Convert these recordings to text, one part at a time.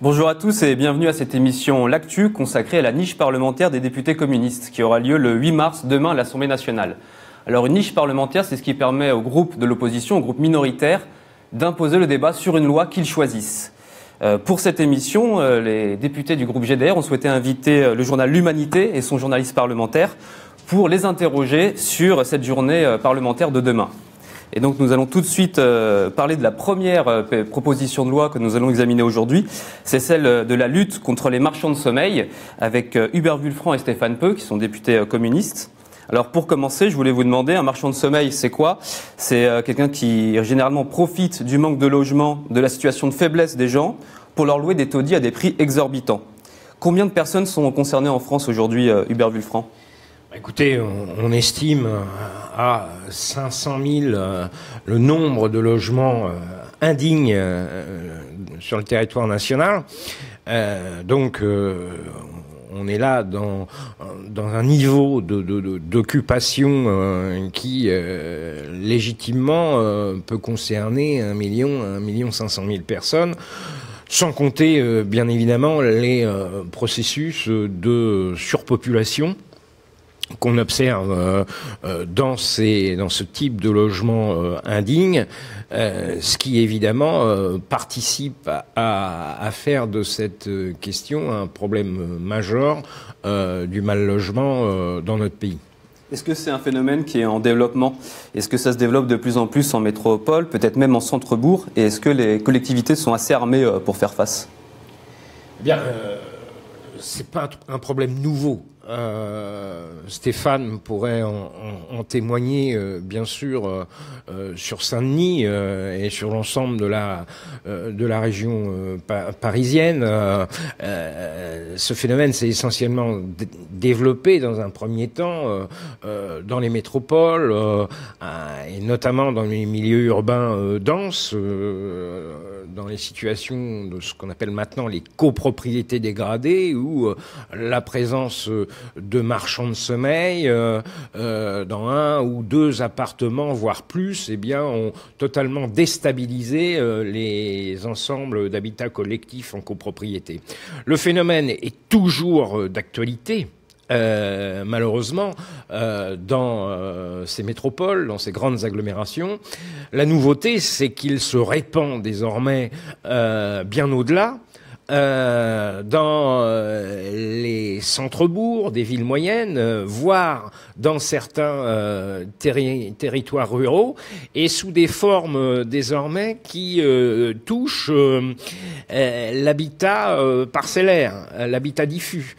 Bonjour à tous et bienvenue à cette émission L'Actu consacrée à la niche parlementaire des députés communistes qui aura lieu le 8 mars demain à l'Assemblée nationale. Alors une niche parlementaire, c'est ce qui permet aux groupes de l'opposition, aux groupes minoritaires, d'imposer le débat sur une loi qu'ils choisissent. Pour cette émission, les députés du groupe GDR ont souhaité inviter le journal L'Humanité et son journaliste parlementaire pour les interroger sur cette journée parlementaire de demain. Et donc nous allons tout de suite parler de la première proposition de loi que nous allons examiner aujourd'hui. C'est celle de la lutte contre les marchands de sommeil avec Hubert Wulfranc et Stéphane Peu qui sont députés communistes. Alors pour commencer, je voulais vous demander, un marchand de sommeil, c'est quoi? C'est quelqu'un qui généralement profite du manque de logement, de la situation de faiblesse des gens pour leur louer des taudis à des prix exorbitants. Combien de personnes sont concernées en France aujourd'hui, Hubert Wulfranc? Écoutez, on estime à 500 000 le nombre de logements indignes sur le territoire national. Donc, on est là dans un niveau d'occupation qui, légitimement, peut concerner 1 500 000 personnes. Sans compter, bien évidemment, les processus de surpopulation qu'on observe dans ce type de logement indigne, ce qui évidemment participe à faire de cette question un problème majeur du mal logement dans notre pays. Est-ce que c'est un phénomène qui est en développement? Est-ce que ça se développe de plus en plus en métropole, peut-être même en centre-bourg? Et est-ce que les collectivités sont assez armées pour faire face? Eh bien, c'est pas un problème nouveau. Stéphane pourrait en témoigner, bien sûr, sur Saint-Denis et sur l'ensemble de la région parisienne. Ce phénomène s'est essentiellement développé dans un premier temps dans les métropoles et notamment dans les milieux urbains denses, dans les situations de ce qu'on appelle maintenant les copropriétés dégradées, où la présence de marchands de sommeil dans 1 ou 2 appartements, voire plus, eh bien, ont totalement déstabilisé les ensembles d'habitats collectifs en copropriété. Le phénomène est toujours d'actualité. Malheureusement, dans ces métropoles, dans ces grandes agglomérations, la nouveauté, c'est qu'il se répand désormais bien au-delà. Dans les centres-bourgs des villes moyennes, voire dans certains territoires ruraux, et sous des formes désormais qui touchent l'habitat parcellaire, l'habitat diffus.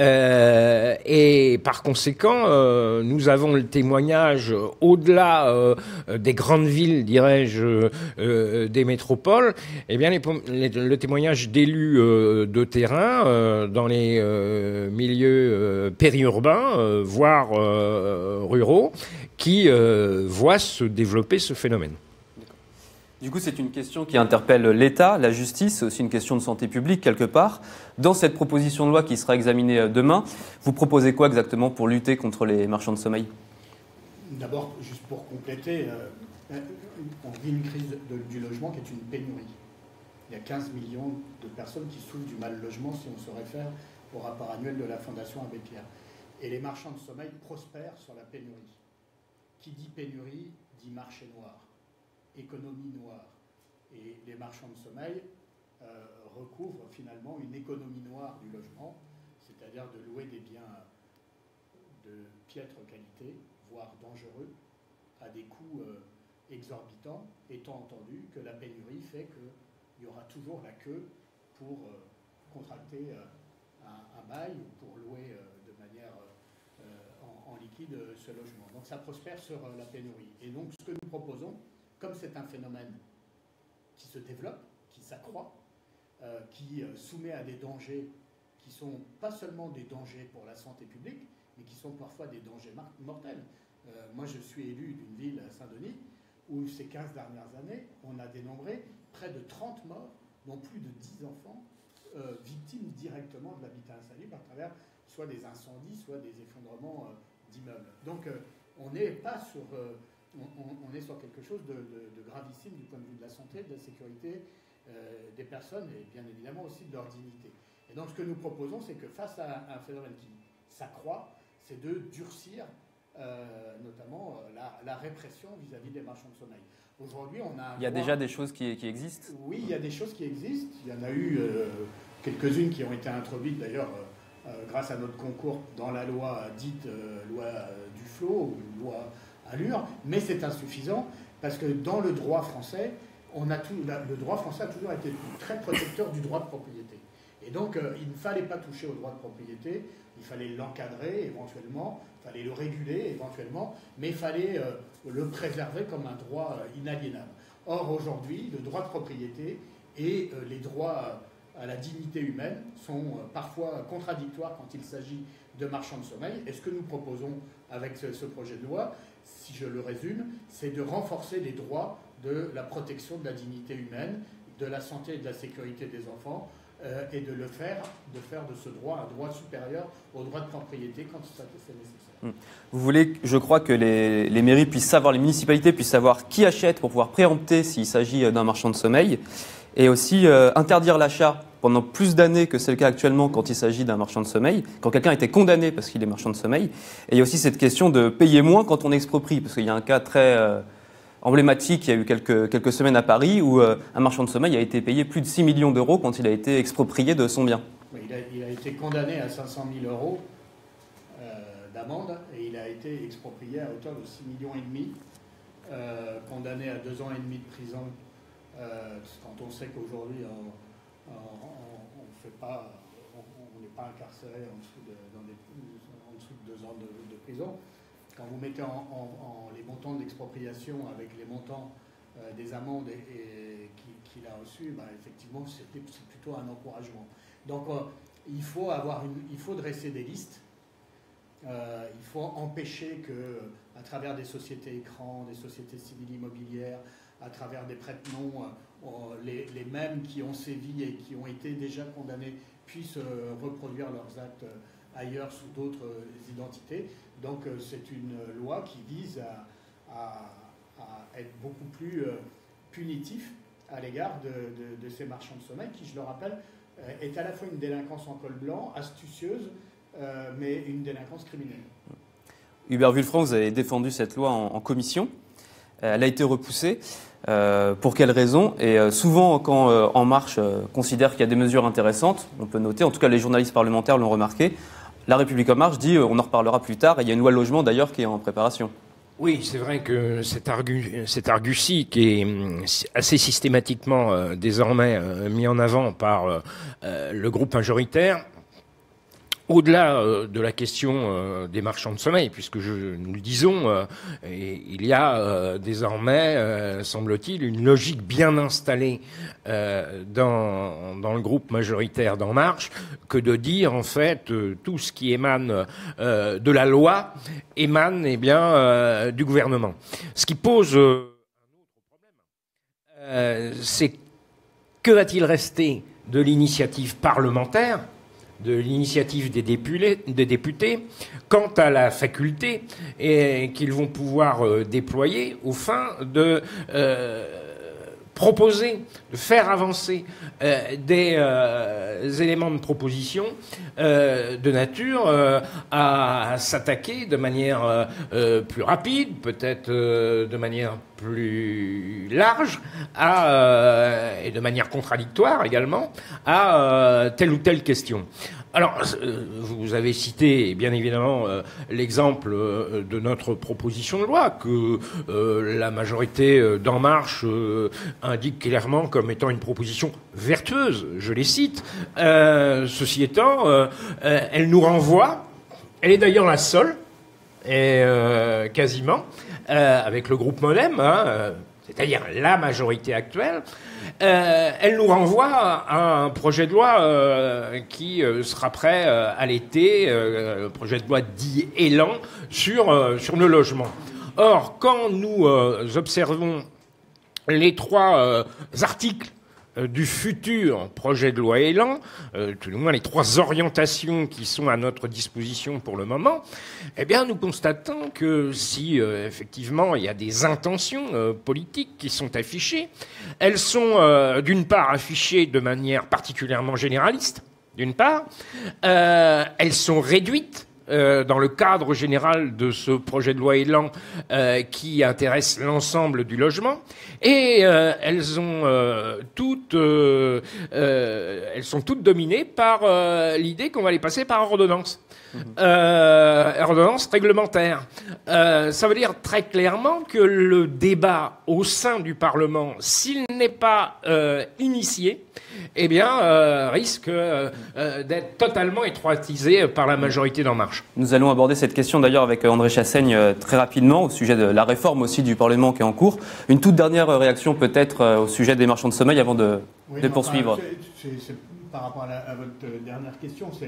Et par conséquent, nous avons le témoignage au-delà des grandes villes, dirais-je, des métropoles, eh bien le témoignage d'élus de terrain dans les milieux périurbains, voire ruraux, qui voient se développer ce phénomène. Du coup, c'est une question qui interpelle l'État, la justice, c'est aussi une question de santé publique quelque part. Dans cette proposition de loi qui sera examinée demain, vous proposez quoi exactement pour lutter contre les marchands de sommeil? D'abord, juste pour compléter, on vit une crise du logement qui est une pénurie. Il y a 15 millions de personnes qui souffrent du mal logement si on se réfère au rapport annuel de la Fondation Abbé Pierre. Et les marchands de sommeil prospèrent sur la pénurie. Qui dit pénurie dit marché noir, économie noire. Et les marchands de sommeil recouvrent finalement une économie noire du logement, c'est-à-dire de louer des biens de piètre qualité, voire dangereux, à des coûts exorbitants, étant entendu que la pénurie fait que il y aura toujours la queue pour contracter un bail ou pour louer de manière en liquide ce logement. Donc ça prospère sur la pénurie. Et donc ce que nous proposons, comme c'est un phénomène qui se développe, qui s'accroît, qui soumet à des dangers qui sont pas seulement des dangers pour la santé publique, mais qui sont parfois des dangers mortels. Moi je suis élu d'une ville, Saint-Denis, où ces 15 dernières années, on a dénombré près de 30 morts, dont plus de 10 enfants victimes directement de l'habitat insalubre à travers soit des incendies, soit des effondrements d'immeubles. Donc on n'est pas on est sur quelque chose de gravissime du point de vue de la santé, de la sécurité des personnes et bien évidemment aussi de leur dignité. Et donc ce que nous proposons, c'est que face à un phénomène qui s'accroît, c'est de durcir notamment la répression vis-à-vis des marchands de sommeil. Aujourd'hui, on a... Il y a déjà des choses qui existent? Oui, il y a des choses qui existent. Il y en a eu quelques-unes qui ont été introduites d'ailleurs grâce à notre concours dans la loi dite loi Duflot, ou loi Allure, mais c'est insuffisant parce que dans le droit français, le droit français a toujours été très protecteur du droit de propriété. Et donc, il ne fallait pas toucher au droit de propriété, il fallait l'encadrer éventuellement, il fallait le réguler éventuellement, mais il fallait le préserver comme un droit inaliénable. Or, aujourd'hui, le droit de propriété et les droits à la dignité humaine sont parfois contradictoires quand il s'agit de marchands de sommeil. Et ce que nous proposons avec ce projet de loi, si je le résume, c'est de renforcer les droits de la protection de la dignité humaine, de la santé et de la sécurité des enfants, et de faire de ce droit un droit supérieur au droit de propriété quand c'est nécessaire. Vous voulez, je crois, que les mairies puissent savoir, les municipalités puissent savoir qui achète pour pouvoir préempter s'il s'agit d'un marchand de sommeil, et aussi interdire l'achat pendant plus d'années que c'est le cas actuellement quand il s'agit d'un marchand de sommeil, quand quelqu'un a été condamné parce qu'il est marchand de sommeil. Et il y a aussi cette question de payer moins quand on exproprie, parce qu'il y a un cas très emblématique, il y a eu quelques semaines à Paris, où un marchand de sommeil a été payé plus de 6 millions d'euros quand il a été exproprié de son bien. Oui, il a été condamné à 500 000 euros d'amende et il a été exproprié à hauteur de 6,5 millions, condamné à 2 ans et demi de prison, quand on sait qu'aujourd'hui on n'est pas incarcéré en dessous de 2 ans de prison. Quand vous mettez les montants d'expropriation avec les montants des amendes qu'il a reçus, effectivement, c'est plutôt un encouragement. Donc, il faut dresser des listes. Il faut empêcher que, à travers des sociétés écrans, des sociétés civiles immobilières, à travers des prête-noms, les mêmes qui ont sévi et qui ont été déjà condamnés puissent reproduire leurs actes ailleurs sous d'autres identités. Donc c'est une loi qui vise à être beaucoup plus punitif à l'égard de ces marchands de sommeil qui, je le rappelle, est à la fois une délinquance en col blanc, astucieuse, mais une délinquance criminelle. Hubert Wulfranc, vous avez défendu cette loi en commission. Elle a été repoussée. Pour quelles raisons? Et souvent, quand En Marche considère qu'il y a des mesures intéressantes, on peut noter, en tout cas les journalistes parlementaires l'ont remarqué, La République En Marche dit on en reparlera plus tard, et il y a une loi logement d'ailleurs qui est en préparation. Oui, c'est vrai que cette argutie qui est assez systématiquement désormais mis en avant par le groupe majoritaire, au-delà de la question des marchands de sommeil, puisque nous le disons, il y a désormais, semble-t-il, une logique bien installée dans le groupe majoritaire d'En Marche, que de dire en fait tout ce qui émane de la loi émane du gouvernement. Ce qui pose un autre problème, c'est que va-t-il rester de l'initiative parlementaire, de l'initiative des députés, quant à la faculté qu'ils vont pouvoir déployer aux fins de proposer, de faire avancer des éléments de proposition de nature à s'attaquer de manière plus rapide, peut-être de manière plus large, et de manière contradictoire également, à telle ou telle question. Alors, vous avez cité, bien évidemment, l'exemple de notre proposition de loi que la majorité d'En Marche indique clairement comme étant une proposition vertueuse, je les cite. Ceci étant, elle nous renvoie, elle est d'ailleurs la seule, et quasiment, avec le groupe MoDem, c'est-à-dire la majorité actuelle, elle nous renvoie à un projet de loi qui sera prêt à l'été, le projet de loi dit Élan, sur le logement. Or, quand nous observons les 3 articles du futur projet de loi Elan, tout du moins les 3 orientations qui sont à notre disposition pour le moment, eh bien nous constatons que si effectivement il y a des intentions politiques qui sont affichées, elles sont d'une part affichées de manière particulièrement généraliste, d'une part, elles sont réduites dans le cadre général de ce projet de loi Elan qui intéresse l'ensemble du logement, et elles sont toutes dominées par l'idée qu'on va les passer par ordonnance. Ordonnance réglementaire. Ça veut dire très clairement que le débat au sein du Parlement, s'il n'est pas initié, eh bien, risque d'être totalement étroitisé par la majorité d'En Marche. Nous allons aborder cette question d'ailleurs avec André Chassaigne très rapidement au sujet de la réforme aussi du Parlement qui est en cours. Une toute dernière réaction peut-être au sujet des marchands de sommeil avant de poursuivre. C'est par rapport à votre dernière question, c'est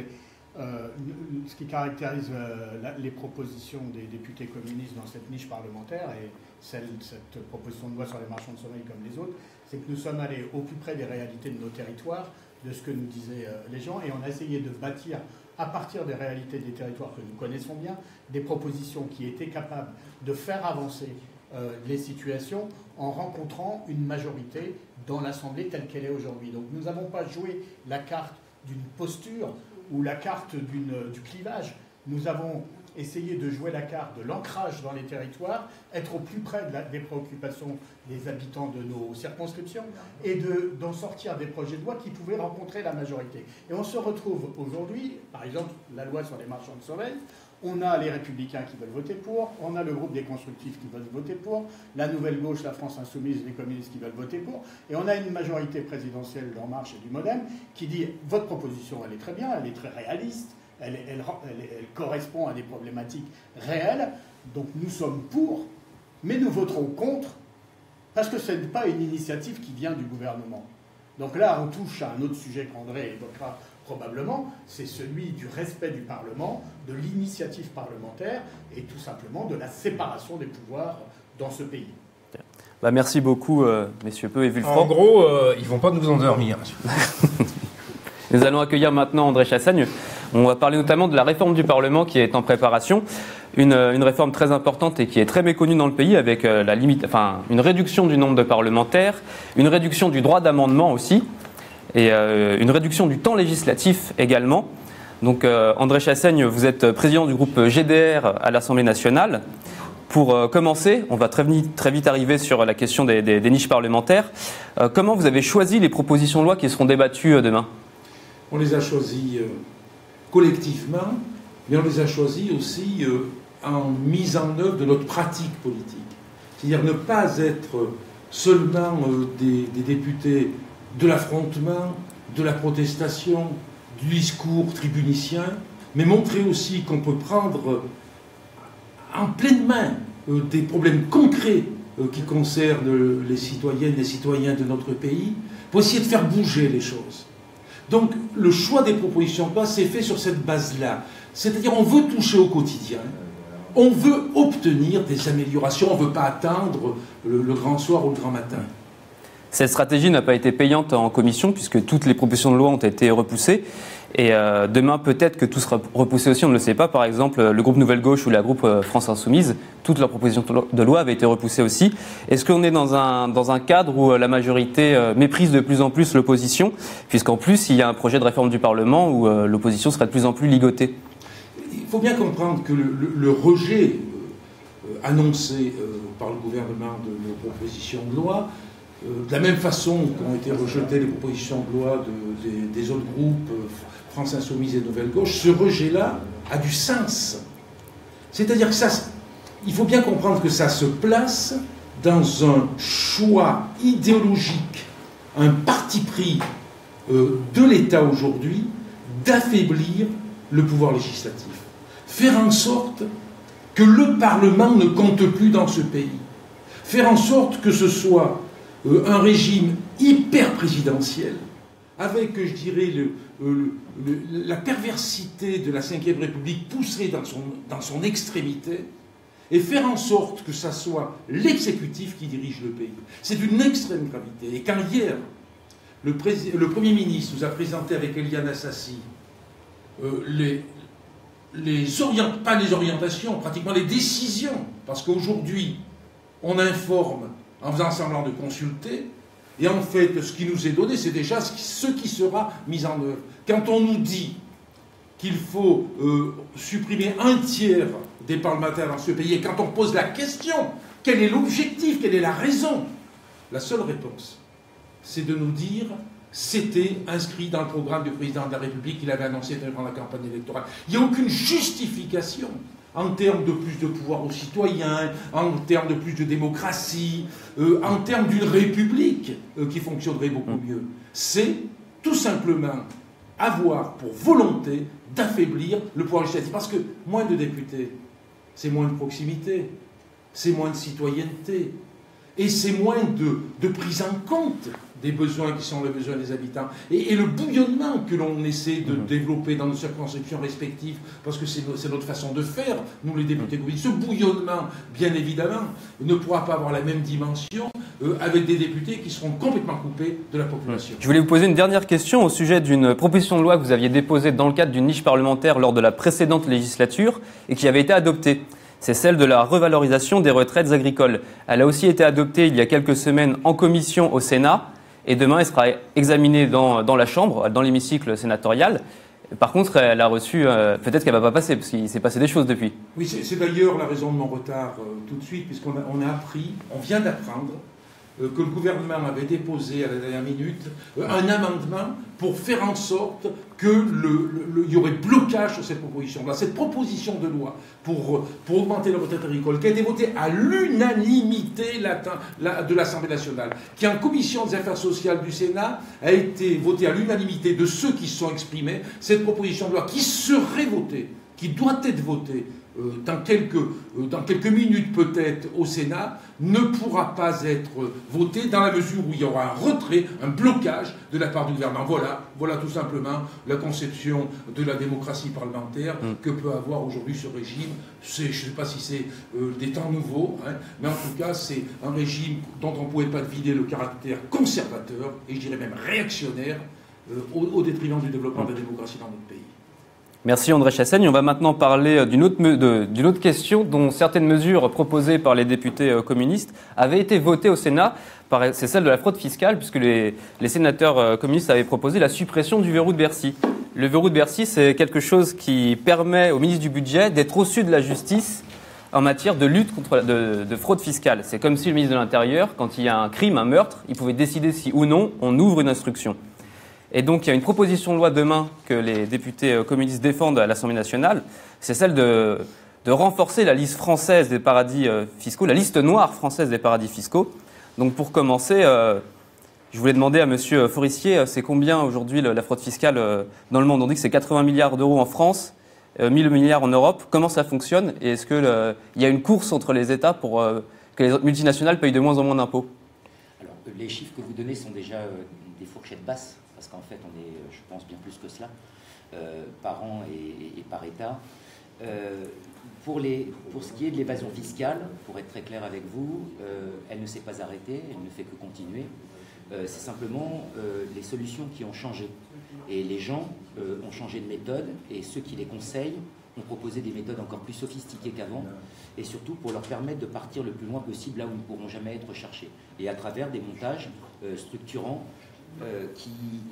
ce qui caractérise les propositions des députés communistes dans cette niche parlementaire et cette proposition de loi sur les marchands de sommeil comme les autres, c'est que nous sommes allés au plus près des réalités de nos territoires, de ce que nous disaient les gens, et on a essayé de bâtir, à partir des réalités des territoires que nous connaissons bien, des propositions qui étaient capables de faire avancer les situations en rencontrant une majorité dans l'Assemblée telle qu'elle est aujourd'hui. Donc nous n'avons pas joué la carte d'une posture ou la carte du clivage. Nous avons essayé de jouer la carte de l'ancrage dans les territoires, être au plus près des préoccupations des habitants de nos circonscriptions et d'en sortir des projets de loi qui pouvaient rencontrer la majorité. Et on se retrouve aujourd'hui, par exemple, la loi sur les marchands de sommeil, on a les Républicains qui veulent voter pour, on a le groupe des Constructifs qui veulent voter pour, la Nouvelle Gauche, la France Insoumise, les communistes qui veulent voter pour, et on a une majorité présidentielle d'En Marche et du Modem qui dit « votre proposition, elle est très bien, elle est très réaliste, elle correspond à des problématiques réelles, donc nous sommes pour, mais nous voterons contre, parce que ce n'est pas une initiative qui vient du gouvernement. » Donc là, on touche à un autre sujet qu'André évoquera probablement, c'est celui du respect du Parlement, de l'initiative parlementaire et tout simplement de la séparation des pouvoirs dans ce pays. Merci beaucoup, messieurs Peu et Villefranc. En gros, ils ne vont pas nous endormir. Nous allons accueillir maintenant André Chassaigne. On va parler notamment de la réforme du Parlement qui est en préparation. Une réforme très importante et qui est très méconnue dans le pays avec une réduction du nombre de parlementaires, une réduction du droit d'amendement aussi, et une réduction du temps législatif également. Donc André Chassaigne, vous êtes président du groupe GDR à l'Assemblée nationale. Pour commencer, on va très vite arriver sur la question des niches parlementaires. Comment vous avez choisi les propositions de loi qui seront débattues demain ? On les a choisis collectivement, mais on les a choisis aussi en mise en œuvre de notre pratique politique. C'est-à-dire ne pas être seulement des députés de l'affrontement, de la protestation, du discours tribunicien, mais montrer aussi qu'on peut prendre en pleine main des problèmes concrets qui concernent les citoyennes et les citoyens de notre pays, pour essayer de faire bouger les choses. Donc le choix des propositions de loi s'est fait sur cette base-là. C'est-à-dire on veut toucher au quotidien, on veut obtenir des améliorations, on ne veut pas attendre le grand soir ou le grand matin. Cette stratégie n'a pas été payante en commission puisque toutes les propositions de loi ont été repoussées. Et demain, peut-être que tout sera repoussé aussi, on ne le sait pas. Par exemple, le groupe Nouvelle Gauche ou la groupe France Insoumise, toutes leurs propositions de loi avaient été repoussées aussi. Est-ce qu'on est dans un cadre où la majorité méprise de plus en plus l'opposition, puisqu'en plus, il y a un projet de réforme du Parlement où l'opposition serait de plus en plus ligotée? Il faut bien comprendre que le rejet annoncé par le gouvernement de nos propositions de loi, de la même façon qu'ont été rejetées les propositions de loi des autres groupes, France Insoumise et Nouvelle Gauche, ce rejet-là a du sens. C'est-à-dire que il faut bien comprendre que ça se place dans un choix idéologique, un parti pris de l'État aujourd'hui d'affaiblir le pouvoir législatif. Faire en sorte que le Parlement ne compte plus dans ce pays. Faire en sorte que ce soit un régime hyper présidentiel, avec, je dirais, la perversité de la Ve République poussée dans son extrémité, et faire en sorte que ça soit l'exécutif qui dirige le pays. C'est d'une extrême gravité. Et quand hier, le Premier ministre nous a présenté avec Eliane Assassi pas les orientations, pratiquement les décisions, parce qu'aujourd'hui, on informe en faisant semblant de consulter, et en fait, ce qui nous est donné, c'est déjà ce qui sera mis en œuvre. Quand on nous dit qu'il faut supprimer un tiers des parlementaires dans ce pays, et quand on pose la question, quel est l'objectif, quelle est la raison, la seule réponse, c'est de nous dire c'était inscrit dans le programme du président de la République qu'il avait annoncé pendant la campagne électorale. Il n'y a aucune justification en termes de plus de pouvoir aux citoyens, en termes de plus de démocratie, en termes d'une République qui fonctionnerait beaucoup mieux. C'est tout simplement avoir pour volonté d'affaiblir le pouvoir législatif. Parce que moins de députés, c'est moins de proximité, c'est moins de citoyenneté, et c'est moins de prise en compte des besoins qui sont les besoins des habitants. Et le bouillonnement que l'on essaie de développer dans nos circonscriptions respectives, parce que c'est notre façon de faire, nous les députés communistes, ce bouillonnement, bien évidemment, ne pourra pas avoir la même dimension avec des députés qui seront complètement coupés de la population. Je voulais vous poser une dernière question au sujet d'une proposition de loi que vous aviez déposée dans le cadre d'une niche parlementaire lors de la précédente législature et qui avait été adoptée. C'est celle de la revalorisation des retraites agricoles. Elle a aussi été adoptée il y a quelques semaines en commission au Sénat. Et demain, elle sera examinée dans la Chambre, dans l'hémicycle sénatorial. Par contre, elle a reçu... peut-être qu'elle ne va pas passer, parce qu'il s'est passé des choses depuis. Oui, c'est d'ailleurs la raison de mon retard tout de suite, puisqu'on on vient d'apprendre que le gouvernement avait déposé à la dernière minute un amendement pour faire en sorte qu'il y aurait blocage sur cette proposition. Cette proposition de loi pour augmenter la retraite agricole, qui a été votée à l'unanimité de l'Assemblée nationale, qui en commission des affaires sociales du Sénat a été votée à l'unanimité de ceux qui se sont exprimés, cette proposition de loi qui serait votée, qui doit être votée, dans quelques minutes peut-être au Sénat, ne pourra pas être voté dans la mesure où il y aura un retrait, un blocage de la part du gouvernement. Voilà tout simplement la conception de la démocratie parlementaire que peut avoir aujourd'hui ce régime. Je ne sais pas si c'est des temps nouveaux, mais en tout cas c'est un régime dont on ne pouvait pas vider le caractère conservateur et je dirais même réactionnaire au détriment du développement de la démocratie dans notre pays. Merci André Chassaigne. On va maintenant parler d'une autre question dont certaines mesures proposées par les députés communistes avaient été votées au Sénat. C'est celle de la fraude fiscale, puisque les sénateurs communistes avaient proposé la suppression du verrou de Bercy. Le verrou de Bercy, c'est quelque chose qui permet au ministre du Budget d'être au-dessus de la justice en matière de lutte contre de fraude fiscale. C'est comme si le ministre de l'Intérieur, quand il y a un crime, un meurtre, il pouvait décider si ou non on ouvre une instruction. Et donc, il y a une proposition de loi demain que les députés communistes défendent à l'Assemblée nationale. C'est celle de renforcer la liste française des paradis fiscaux, la liste noire française des paradis fiscaux. Donc, pour commencer, je voulais demander à Monsieur Forissier, c'est combien aujourd'hui la fraude fiscale dans le monde? On dit que c'est 80 milliards d'euros en France, 1000 milliards en Europe. Comment ça fonctionne? Et est-ce qu'il y a une course entre les États pour que les multinationales payent de moins en moins d'impôts? Alors, les chiffres que vous donnez sont déjà des fourchettes basses. Parce qu'en fait, on est, je pense, bien plus que cela, par an et par État. Pour ce qui est de l'évasion fiscale, pour être très clair avec vous, elle ne s'est pas arrêtée, elle ne fait que continuer. C'est simplement les solutions qui ont changé. Et les gens ont changé de méthode, et ceux qui les conseillent ont proposé des méthodes encore plus sophistiquées qu'avant, et surtout pour leur permettre de partir le plus loin possible là où ils ne pourront jamais être cherchés. Et à travers des montages structurants qui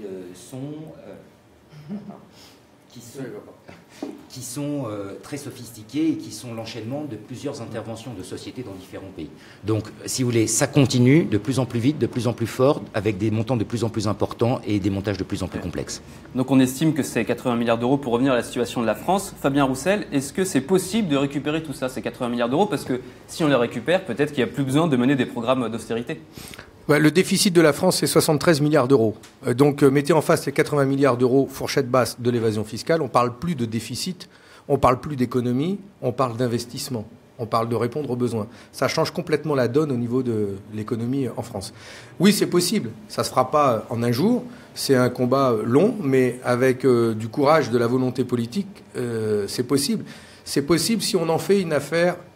sont très sophistiqués et qui sont l'enchaînement de plusieurs interventions de sociétés dans différents pays. Donc, si vous voulez, ça continue de plus en plus vite, de plus en plus fort, avec des montants de plus en plus importants et des montages de plus en plus complexes. Donc on estime que c'est 80 milliards d'euros pour revenir à la situation de la France. Fabien Roussel, est-ce que c'est possible de récupérer tout ça, ces 80 milliards d'euros? Parce que si on les récupère, peut-être qu'il n'y a plus besoin de mener des programmes d'austérité. Le déficit de la France, c'est 73 milliards d'euros. Donc, mettez en face les 80 milliards d'euros, fourchette basse de l'évasion fiscale. On ne parle plus de déficit, on ne parle plus d'économie, on parle d'investissement. On parle de répondre aux besoins. Ça change complètement la donne au niveau de l'économie en France. Oui, c'est possible. Ça ne se fera pas en un jour. C'est un combat long, mais avec du courage, de la volonté politique, c'est possible. C'est possible si on en fait une affaire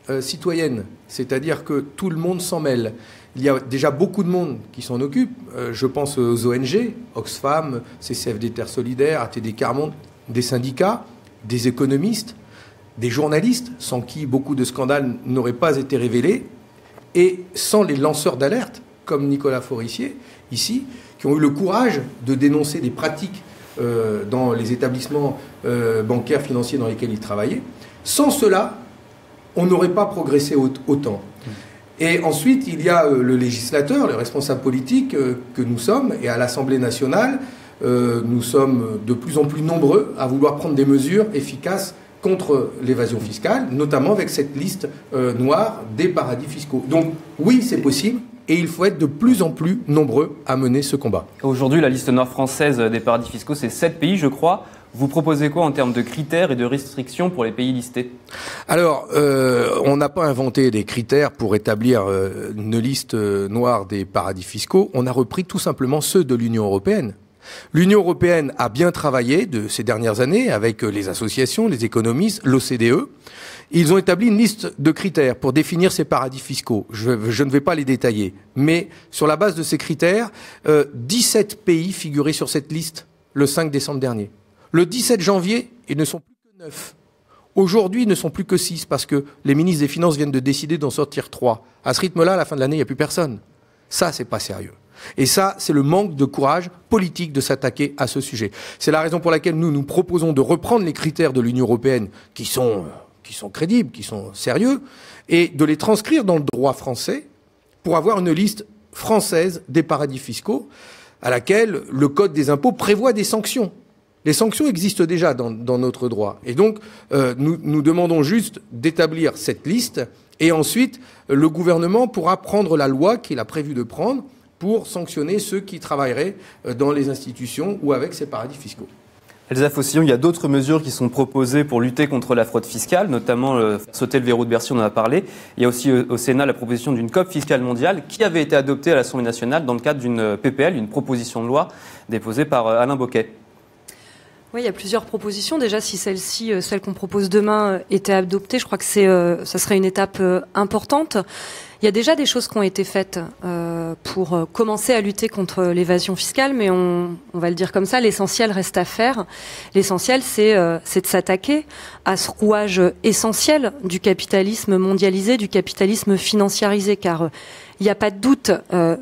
citoyenne, c'est-à-dire que tout le monde s'en mêle. Il y a déjà beaucoup de monde qui s'en occupe. Je pense aux ONG, Oxfam, CCFD Terre Solidaire, ATD Quart Monde, des syndicats, des économistes, des journalistes, sans qui beaucoup de scandales n'auraient pas été révélés, et sans les lanceurs d'alerte, comme Nicolas Forissier, ici, qui ont eu le courage de dénoncer des pratiques dans les établissements bancaires, financiers dans lesquels ils travaillaient. Sans cela, on n'aurait pas progressé autant. Et ensuite, il y a le législateur, le responsable politique que nous sommes, et à l'Assemblée nationale, nous sommes de plus en plus nombreux à vouloir prendre des mesures efficaces contre l'évasion fiscale, notamment avec cette liste noire des paradis fiscaux. Donc oui, c'est possible, et il faut être de plus en plus nombreux à mener ce combat. Aujourd'hui, la liste noire française des paradis fiscaux, c'est 7 pays, je crois. Vous proposez quoi en termes de critères et de restrictions pour les pays listés? Alors, on n'a pas inventé des critères pour établir une liste noire des paradis fiscaux. On a repris tout simplement ceux de l'Union européenne. L'Union européenne a bien travaillé de ces dernières années avec les associations, les économistes, l'OCDE. Ils ont établi une liste de critères pour définir ces paradis fiscaux. Je ne vais pas les détailler. Mais sur la base de ces critères, 17 pays figuraient sur cette liste le 5 décembre dernier. Le 17 janvier, ils ne sont plus que 9. Aujourd'hui, ils ne sont plus que 6 parce que les ministres des Finances viennent de décider d'en sortir 3. À ce rythme-là, à la fin de l'année, il n'y a plus personne. Ça, c'est pas sérieux. Et ça, c'est le manque de courage politique de s'attaquer à ce sujet. C'est la raison pour laquelle nous proposons de reprendre les critères de l'Union européenne qui sont crédibles, qui sont sérieux, et de les transcrire dans le droit français pour avoir une liste française des paradis fiscaux à laquelle le Code des impôts prévoit des sanctions. Les sanctions existent déjà dans notre droit. Et donc, nous demandons juste d'établir cette liste et ensuite, le gouvernement pourra prendre la loi qu'il a prévu de prendre pour sanctionner ceux qui travailleraient dans les institutions ou avec ces paradis fiscaux. Elsa Faucillon, il y a d'autres mesures qui sont proposées pour lutter contre la fraude fiscale, notamment sauter le verrou de Bercy, on en a parlé. Il y a aussi au Sénat la proposition d'une COP fiscale mondiale qui avait été adoptée à l'Assemblée nationale dans le cadre d'une PPL, une proposition de loi déposée par Alain Bocquet. Oui, il y a plusieurs propositions. Déjà, si celle-ci, celle qu'on propose demain, était adoptée, je crois que ça serait une étape importante. Il y a déjà des choses qui ont été faites pour commencer à lutter contre l'évasion fiscale, mais on va le dire comme ça, l'essentiel reste à faire. L'essentiel, c'est de s'attaquer à ce rouage essentiel du capitalisme mondialisé, du capitalisme financiarisé, car il n'y a pas de doute.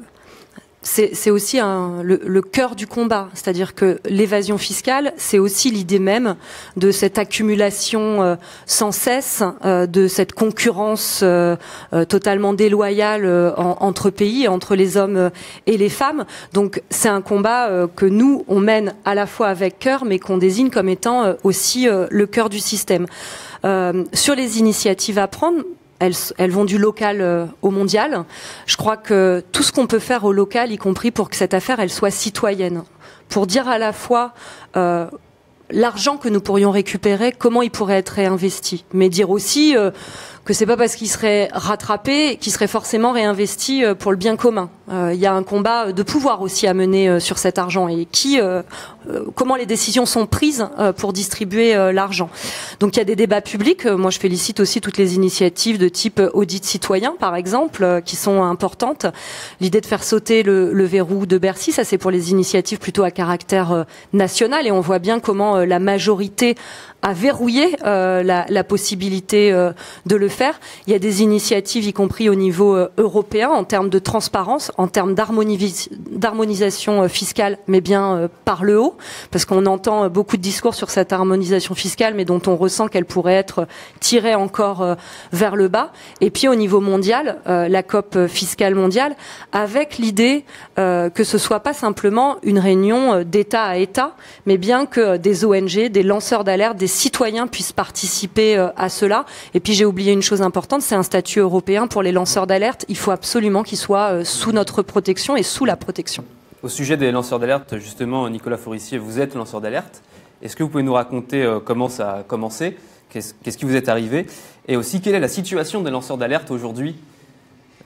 C'est aussi le cœur du combat, c'est-à-dire que l'évasion fiscale, c'est aussi l'idée même de cette accumulation sans cesse, de cette concurrence totalement déloyale entre pays, entre les hommes et les femmes. Donc c'est un combat que nous, on mène à la fois avec cœur, mais qu'on désigne comme étant aussi le cœur du système. Sur les initiatives à prendre, elles vont du local au mondial. Je crois que tout ce qu'on peut faire au local, y compris pour que cette affaire, elle soit citoyenne, pour dire à la fois l'argent que nous pourrions récupérer, comment il pourrait être réinvesti, mais dire aussi que c'est pas parce qu'il serait rattrapé qu'il serait forcément réinvesti pour le bien commun. Il y a un combat de pouvoir aussi à mener sur cet argent et comment les décisions sont prises pour distribuer l'argent. Donc il y a des débats publics. Moi, je félicite aussi toutes les initiatives de type audit citoyen, par exemple, qui sont importantes. L'idée de faire sauter le verrou de Bercy, ça c'est pour les initiatives plutôt à caractère national, et on voit bien comment la majorité a verrouillé la possibilité de le faire. Il y a des initiatives, y compris au niveau européen, en termes de transparence, en termes d'harmonisation fiscale, mais bien par le haut, parce qu'on entend beaucoup de discours sur cette harmonisation fiscale, mais dont on ressent qu'elle pourrait être tirée encore vers le bas. Et puis au niveau mondial, la COP fiscale mondiale, avec l'idée que ce soit pas simplement une réunion d'État à État, mais bien que des ONG, des lanceurs d'alerte, des citoyens puissent participer à cela. Et puis j'ai oublié une chose importante, c'est un statut européen pour les lanceurs d'alerte. Il faut absolument qu'ils soient sous notre protection et sous la protection. Au sujet des lanceurs d'alerte, justement, Nicolas Forissier, vous êtes lanceur d'alerte. Est-ce que vous pouvez nous raconter comment ça a commencé ? Qu'est-ce qui vous est arrivé ? Et aussi, quelle est la situation des lanceurs d'alerte aujourd'hui ?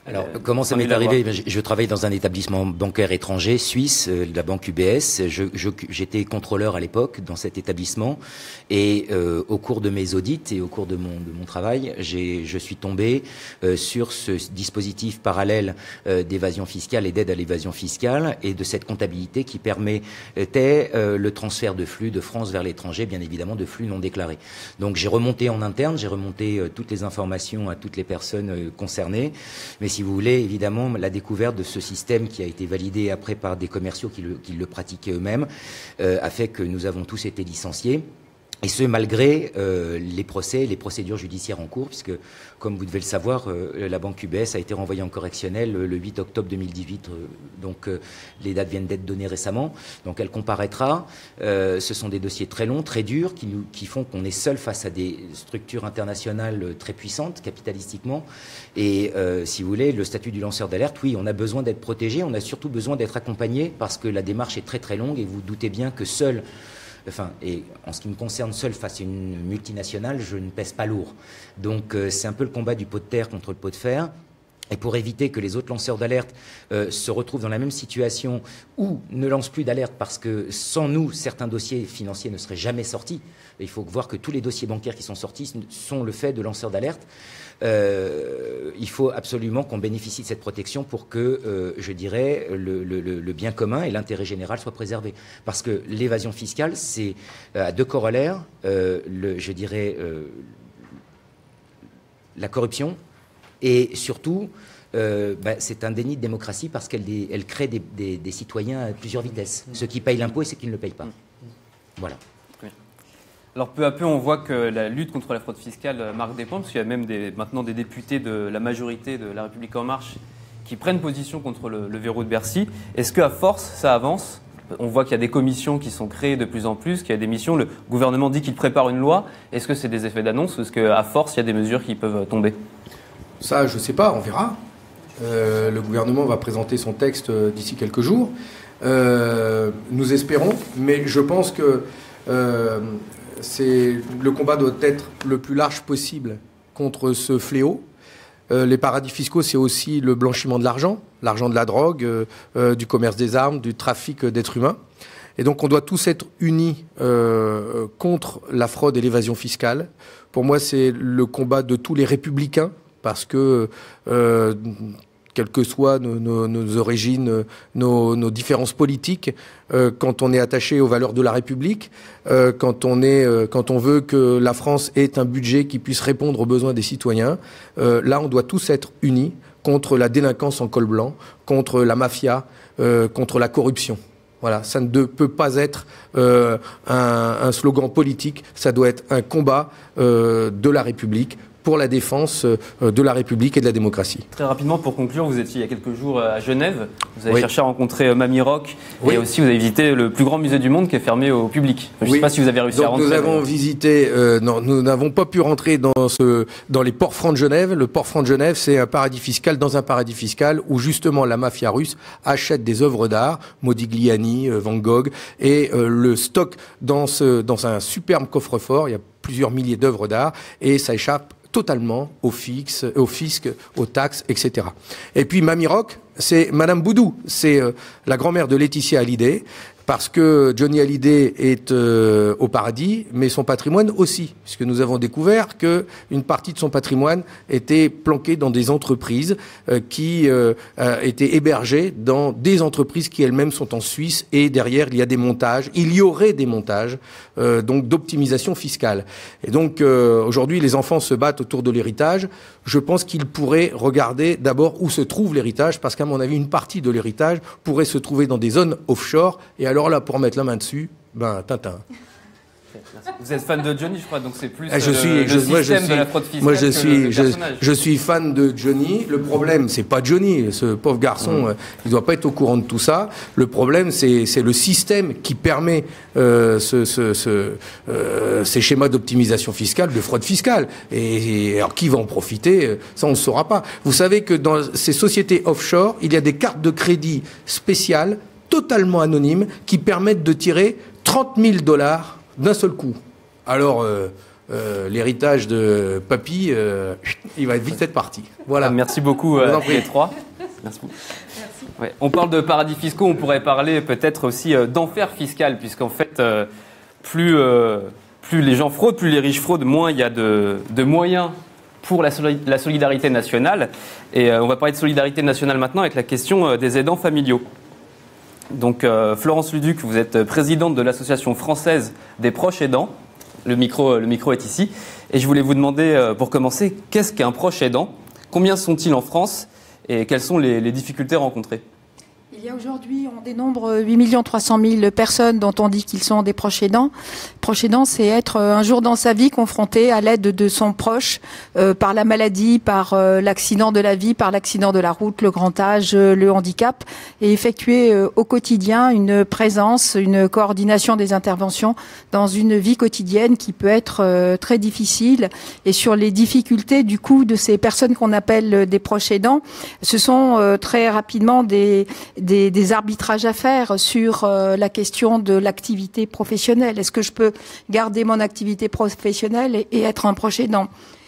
Alors, comment ça m'est arrivé? Je travaille dans un établissement bancaire étranger, suisse, la banque UBS. J'étais contrôleur à l'époque dans cet établissement. Et au cours de mes audits et au cours de mon travail, je suis tombé sur ce dispositif parallèle d'évasion fiscale et d'aide à l'évasion fiscale et de cette comptabilité qui permettait le transfert de flux de France vers l'étranger, bien évidemment de flux non déclarés. Donc j'ai remonté en interne, j'ai remonté toutes les informations à toutes les personnes concernées. Mais si vous voulez, évidemment, la découverte de ce système qui a été validé après par des commerciaux qui le pratiquaient eux-mêmes a fait que nous avons tous été licenciés. Et ce, malgré les procédures judiciaires en cours, puisque, comme vous devez le savoir, la banque UBS a été renvoyée en correctionnel le 8 octobre 2018. Donc, les dates viennent d'être données récemment. Donc, elle comparaîtra. Ce sont des dossiers très longs, très durs, qui font qu'on est seul face à des structures internationales très puissantes, capitalistiquement. Et, si vous voulez, le statut du lanceur d'alerte, oui, on a besoin d'être protégé. On a surtout besoin d'être accompagné parce que la démarche est très, très longue et vous doutez bien que seul... et en ce qui me concerne, seul face à une multinationale, je ne pèse pas lourd. Donc c'est un peu le combat du pot de terre contre le pot de fer. Et pour éviter que les autres lanceurs d'alerte se retrouvent dans la même situation ou ne lancent plus d'alerte parce que sans nous, certains dossiers financiers ne seraient jamais sortis. Il faut voir que tous les dossiers bancaires qui sont sortis sont le fait de lanceurs d'alerte. Il faut absolument qu'on bénéficie de cette protection pour que, je dirais, le bien commun et l'intérêt général soient préservés. Parce que l'évasion fiscale, c'est à deux corollaires, je dirais, la corruption et surtout, c'est un déni de démocratie parce qu'elle crée des citoyens à plusieurs vitesses. Ceux qui payent l'impôt et ceux qui ne le payent pas. Voilà. Alors peu à peu, on voit que la lutte contre la fraude fiscale marque des points, parce qu'il y a même maintenant des députés de la majorité de La République En Marche qui prennent position contre le verrou de Bercy. Est-ce qu'à force, ça avance? On voit qu'il y a des commissions qui sont créées de plus en plus, qu'il y a des missions. Le gouvernement dit qu'il prépare une loi. Est-ce que c'est des effets d'annonce ou est-ce qu'à force, il y a des mesures qui peuvent tomber? Ça, je ne sais pas, on verra. Le gouvernement va présenter son texte d'ici quelques jours. Nous espérons, mais je pense que... le combat doit être le plus large possible contre ce fléau. Les paradis fiscaux, c'est aussi le blanchiment de l'argent de la drogue, du commerce des armes, du trafic d'êtres humains. Et donc on doit tous être unis contre la fraude et l'évasion fiscale. Pour moi, c'est le combat de tous les républicains, parce que... quelles que soient nos origines, nos différences politiques, quand on est attaché aux valeurs de la République, quand on veut que la France ait un budget qui puisse répondre aux besoins des citoyens, là on doit tous être unis contre la délinquance en col blanc, contre la mafia, contre la corruption. Voilà, ça ne peut pas être un slogan politique, ça doit être un combat de la République, pour la défense de la République et de la démocratie. Très rapidement, pour conclure, vous étiez il y a quelques jours à Genève. Vous avez cherché à rencontrer Mamie Rock. Et aussi, vous avez visité le plus grand musée du monde qui est fermé au public. Je ne sais pas si vous avez réussi à rentrer. Nous avons visité... non, nous n'avons pas pu rentrer dans les ports francs de Genève. Le port franc de Genève, c'est un paradis fiscal dans un paradis fiscal où justement la mafia russe achète des œuvres d'art, Modigliani, Van Gogh, et le stock dans un superbe coffre-fort. Il y a plusieurs milliers d'œuvres d'art et ça échappe totalement au fisc, aux taxes, etc. Et puis Mamie Rock, c'est Madame Boudou, c'est la grand-mère de Laetitia Hallyday, parce que Johnny Hallyday est au paradis, mais son patrimoine aussi, puisque nous avons découvert qu'une partie de son patrimoine était planquée dans des entreprises qui étaient hébergées dans des entreprises qui elles-mêmes sont en Suisse, et derrière il y a des montages, il y aurait des montages donc d'optimisation fiscale. Et donc aujourd'hui les enfants se battent autour de l'héritage. Je pense qu'ils pourraient regarder d'abord où se trouve l'héritage, parce qu'à mon avis une partie de l'héritage pourrait se trouver dans des zones offshore, et alors là, pour mettre la main dessus, Tintin. Vous êtes fan de Johnny, je crois, donc c'est plus le système de la fraude fiscale moi, je suis fan de Johnny. Le problème, c'est pas Johnny, ce pauvre garçon, il doit pas être au courant de tout ça. Le problème, c'est le système qui permet ces schémas d'optimisation fiscale, de fraude fiscale. Et alors, qui va en profiter? Ça, on ne saura pas. Vous savez que dans ces sociétés offshore, il y a des cartes de crédit spéciales, totalement anonymes, qui permettent de tirer $30 000 d'un seul coup. Alors, l'héritage de papy, il va vite être parti. Voilà. Merci beaucoup les trois. Merci beaucoup. Merci. Ouais. On parle de paradis fiscaux, on pourrait parler peut-être aussi d'enfer fiscal, puisqu'en fait, plus les gens fraudent, plus les riches fraudent, moins il y a de moyens pour la solidarité nationale. Et on va parler de solidarité nationale maintenant avec la question des aidants familiaux. Donc Florence Luduc, vous êtes présidente de l'association française des proches aidants. Le micro est ici. Et je voulais vous demander, pour commencer, qu'est-ce qu'un proche aidant? Combien sont-ils en France? Et quelles sont les difficultés rencontrées? Il y a aujourd'hui, on dénombre 8 300 000 personnes dont on dit qu'ils sont des proches aidants. Proche aidant, c'est être un jour dans sa vie confronté à l'aide de son proche par la maladie, par l'accident de la vie, par l'accident de la route, le grand âge, le handicap, et effectuer au quotidien une présence, une coordination des interventions dans une vie quotidienne qui peut être très difficile. Et sur les difficultés du coup de ces personnes qu'on appelle des proches aidants, ce sont très rapidement des arbitrages à faire sur la question de l'activité professionnelle. Est-ce que je peux garder mon activité professionnelle et être un proche aidant?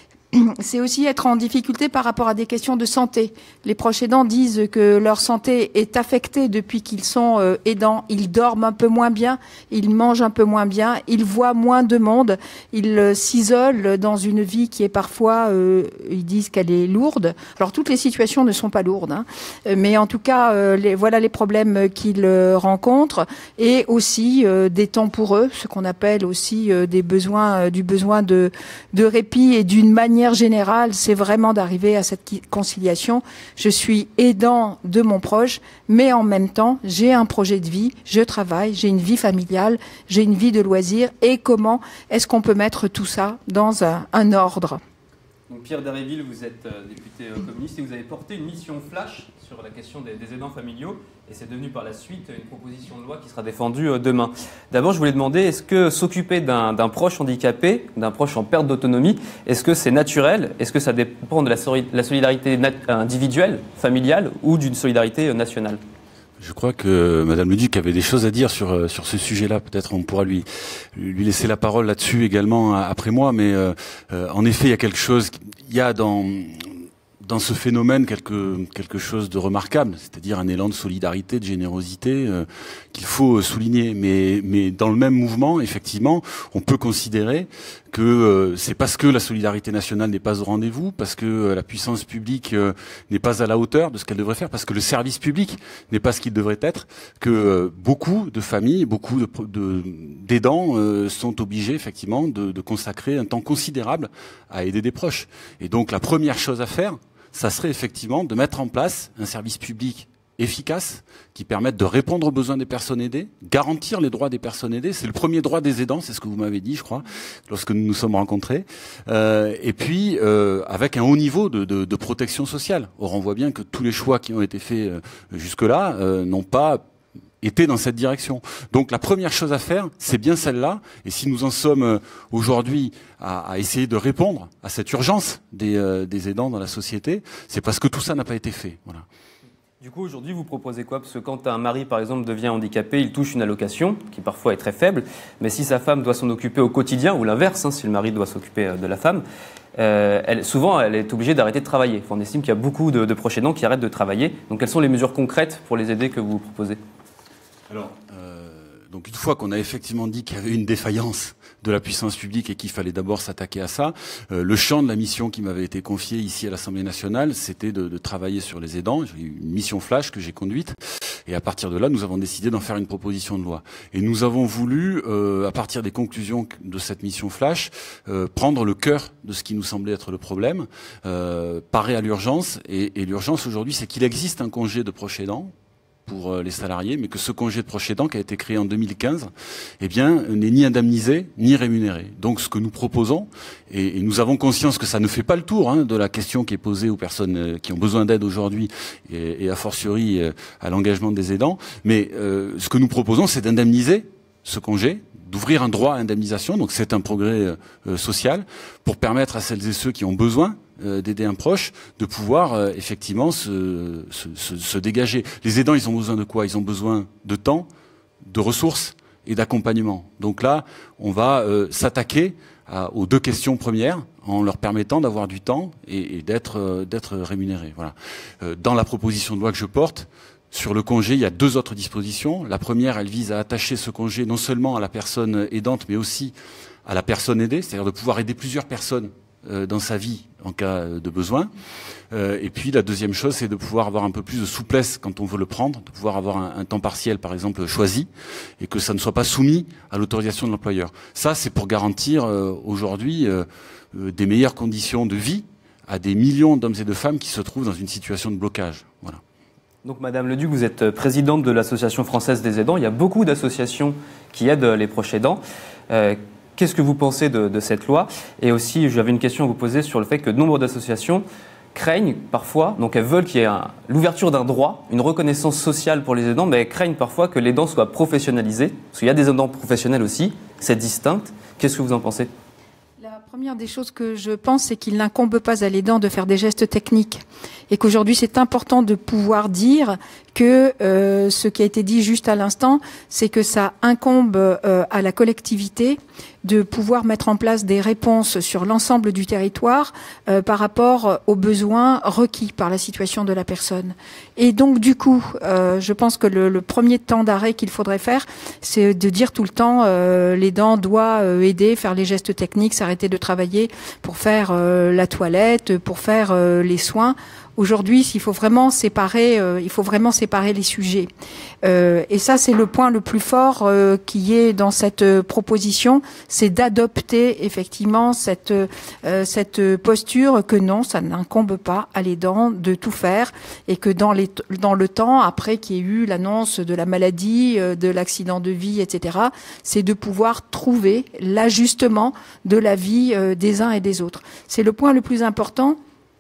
C'est aussi être en difficulté par rapport à des questions de santé. Les proches aidants disent que leur santé est affectée depuis qu'ils sont aidants. Ils dorment un peu moins bien, ils mangent un peu moins bien, ils voient moins de monde, ils s'isolent dans une vie qui est parfois, ils disent qu'elle est lourde. Alors toutes les situations ne sont pas lourdes, hein, mais en tout cas, voilà les problèmes qu'ils rencontrent, et aussi des temps pour eux, ce qu'on appelle aussi du besoin de répit, et d'une manière générale, c'est vraiment d'arriver à cette conciliation. Je suis aidant de mon proche, mais en même temps, j'ai un projet de vie, je travaille, j'ai une vie familiale, j'ai une vie de loisirs, et comment est-ce qu'on peut mettre tout ça dans un ordre? Donc Pierre Dharréville, vous êtes député communiste et vous avez porté une mission flash sur la question des aidants familiaux, et c'est devenu par la suite une proposition de loi qui sera défendue demain. D'abord, je voulais demander, est-ce que s'occuper d'un proche handicapé, d'un proche en perte d'autonomie, est-ce que c'est naturel? Est-ce que ça dépend de la solidarité individuelle, familiale, ou d'une solidarité nationale? Je crois que Madame Leduc avait des choses à dire sur ce sujet-là. Peut-être on pourra lui laisser la parole là-dessus également après moi. Mais en effet, il y a quelque chose. Il y a dans ce phénomène quelque chose de remarquable, c'est-à-dire un élan de solidarité, de générosité qu'il faut souligner. Mais dans le même mouvement, effectivement, on peut considérer que c'est parce que la solidarité nationale n'est pas au rendez-vous, parce que la puissance publique n'est pas à la hauteur de ce qu'elle devrait faire, parce que le service public n'est pas ce qu'il devrait être, que beaucoup de familles, beaucoup d'aidants sont obligés effectivement de consacrer un temps considérable à aider des proches. Et donc la première chose à faire, ça serait effectivement de mettre en place un service public efficace qui permette de répondre aux besoins des personnes aidées, garantir les droits des personnes aidées. C'est le premier droit des aidants, c'est ce que vous m'avez dit, je crois, lorsque nous nous sommes rencontrés. Et puis, avec un haut niveau de protection sociale. Or, on voit bien que tous les choix qui ont été faits jusque-là n'ont pas été dans cette direction. Donc la première chose à faire, c'est bien celle-là. Et si nous en sommes aujourd'hui à essayer de répondre à cette urgence des aidants dans la société, c'est parce que tout ça n'a pas été fait. Voilà. Du coup, aujourd'hui, vous proposez quoi? Parce que quand un mari, par exemple, devient handicapé, il touche une allocation, qui parfois est très faible, mais si sa femme doit s'en occuper au quotidien, ou l'inverse, hein, si le mari doit s'occuper de la femme, souvent, elle est obligée d'arrêter de travailler. Enfin, on estime qu'il y a beaucoup de proches aidants qui arrêtent de travailler. Donc, quelles sont les mesures concrètes pour les aider que vous proposez? Alors, donc une fois qu'on a effectivement dit qu'il y avait une défaillance de la puissance publique et qu'il fallait d'abord s'attaquer à ça, le champ de la mission qui m'avait été confiée ici à l'Assemblée nationale, c'était de travailler sur les aidants. J'ai eu une mission flash que j'ai conduite, et à partir de là, nous avons décidé d'en faire une proposition de loi. Et nous avons voulu, à partir des conclusions de cette mission flash, prendre le cœur de ce qui nous semblait être le problème, parer à l'urgence. Et l'urgence aujourd'hui, c'est qu'il existe un congé de proche aidant pour les salariés, mais que ce congé de proche aidant qui a été créé en 2015, eh bien, n'est ni indemnisé ni rémunéré. Donc, ce que nous proposons, et nous avons conscience que ça ne fait pas le tour de la question qui est posée aux personnes qui ont besoin d'aide aujourd'hui, et a fortiori à l'engagement des aidants, mais ce que nous proposons, c'est d'indemniser ce congé, d'ouvrir un droit à indemnisation, donc c'est un progrès social, pour permettre à celles et ceux qui ont besoin d'aider un proche, de pouvoir effectivement se dégager. Les aidants, ils ont besoin de quoi? Ils ont besoin de temps, de ressources et d'accompagnement. Donc là, on va s'attaquer aux 2 questions premières, en leur permettant d'avoir du temps et d'être rémunérés. Voilà. Dans la proposition de loi que je porte, sur le congé, il y a 2 autres dispositions. La première, elle vise à attacher ce congé non seulement à la personne aidante, mais aussi à la personne aidée, c'est-à-dire de pouvoir aider plusieurs personnes dans sa vie en cas de besoin. Et puis la deuxième chose, c'est de pouvoir avoir un peu plus de souplesse quand on veut le prendre, de pouvoir avoir un temps partiel, par exemple, choisi, et que ça ne soit pas soumis à l'autorisation de l'employeur. Ça, c'est pour garantir aujourd'hui des meilleures conditions de vie à des millions d'hommes et de femmes qui se trouvent dans une situation de blocage. Voilà. Donc Madame Leduc, vous êtes présidente de l'Association française des aidants. Il y a beaucoup d'associations qui aident les proches aidants. Qu'est-ce que vous pensez de cette loi? Et aussi, j'avais une question à vous poser sur le fait que de nombre d'associations craignent parfois, donc elles veulent qu'il y ait l'ouverture d'un droit, une reconnaissance sociale pour les aidants, mais elles craignent parfois que l'aidant soit professionnalisé, parce qu'il y a des aidants professionnels aussi, c'est distinct. Qu'est-ce que vous en pensez? La première des choses que je pense, c'est qu'il n'incombe pas à l'aidant de faire des gestes techniques. Et qu'aujourd'hui, c'est important de pouvoir dire que ce qui a été dit juste à l'instant, c'est que ça incombe à la collectivité de pouvoir mettre en place des réponses sur l'ensemble du territoire par rapport aux besoins requis par la situation de la personne. Et donc, du coup, je pense que le premier temps d'arrêt qu'il faudrait faire, c'est de dire tout le temps l'aidant doit aider, faire les gestes techniques, s'arrêter de travailler pour faire la toilette, pour faire les soins. Aujourd'hui, il faut vraiment séparer les sujets. Et ça, c'est le point le plus fort qui est dans cette proposition, c'est d'adopter effectivement cette posture que non, ça n'incombe pas à l'aidant de tout faire, et que dans le temps, après qu'il y ait eu l'annonce de la maladie, de l'accident de vie, etc., c'est de pouvoir trouver l'ajustement de la vie des uns et des autres. C'est le point le plus important.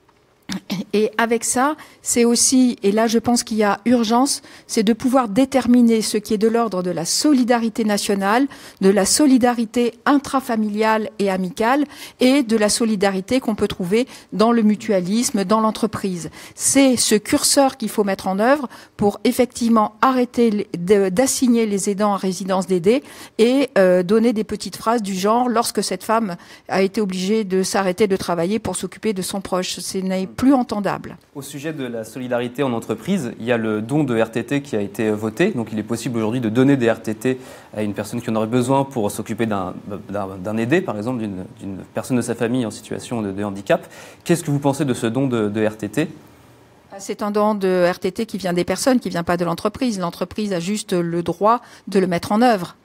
Et avec ça, c'est aussi, et là je pense qu'il y a urgence, c'est de pouvoir déterminer ce qui est de l'ordre de la solidarité nationale, de la solidarité intrafamiliale et amicale, et de la solidarité qu'on peut trouver dans le mutualisme, dans l'entreprise. C'est ce curseur qu'il faut mettre en œuvre pour effectivement arrêter d'assigner les aidants à résidence d'aidés et donner des petites phrases du genre « lorsque cette femme a été obligée de s'arrêter de travailler pour s'occuper de son proche ». Ce n'est plus entendable. Au sujet de la solidarité en entreprise, il y a le don de RTT qui a été voté. Donc il est possible aujourd'hui de donner des RTT à une personne qui en aurait besoin pour s'occuper d'un aidé, par exemple, d'une personne de sa famille en situation de handicap. Qu'est-ce que vous pensez de ce don de RTT ? C'est un don de RTT qui vient des personnes, qui ne vient pas de l'entreprise. L'entreprise a juste le droit de le mettre en œuvre.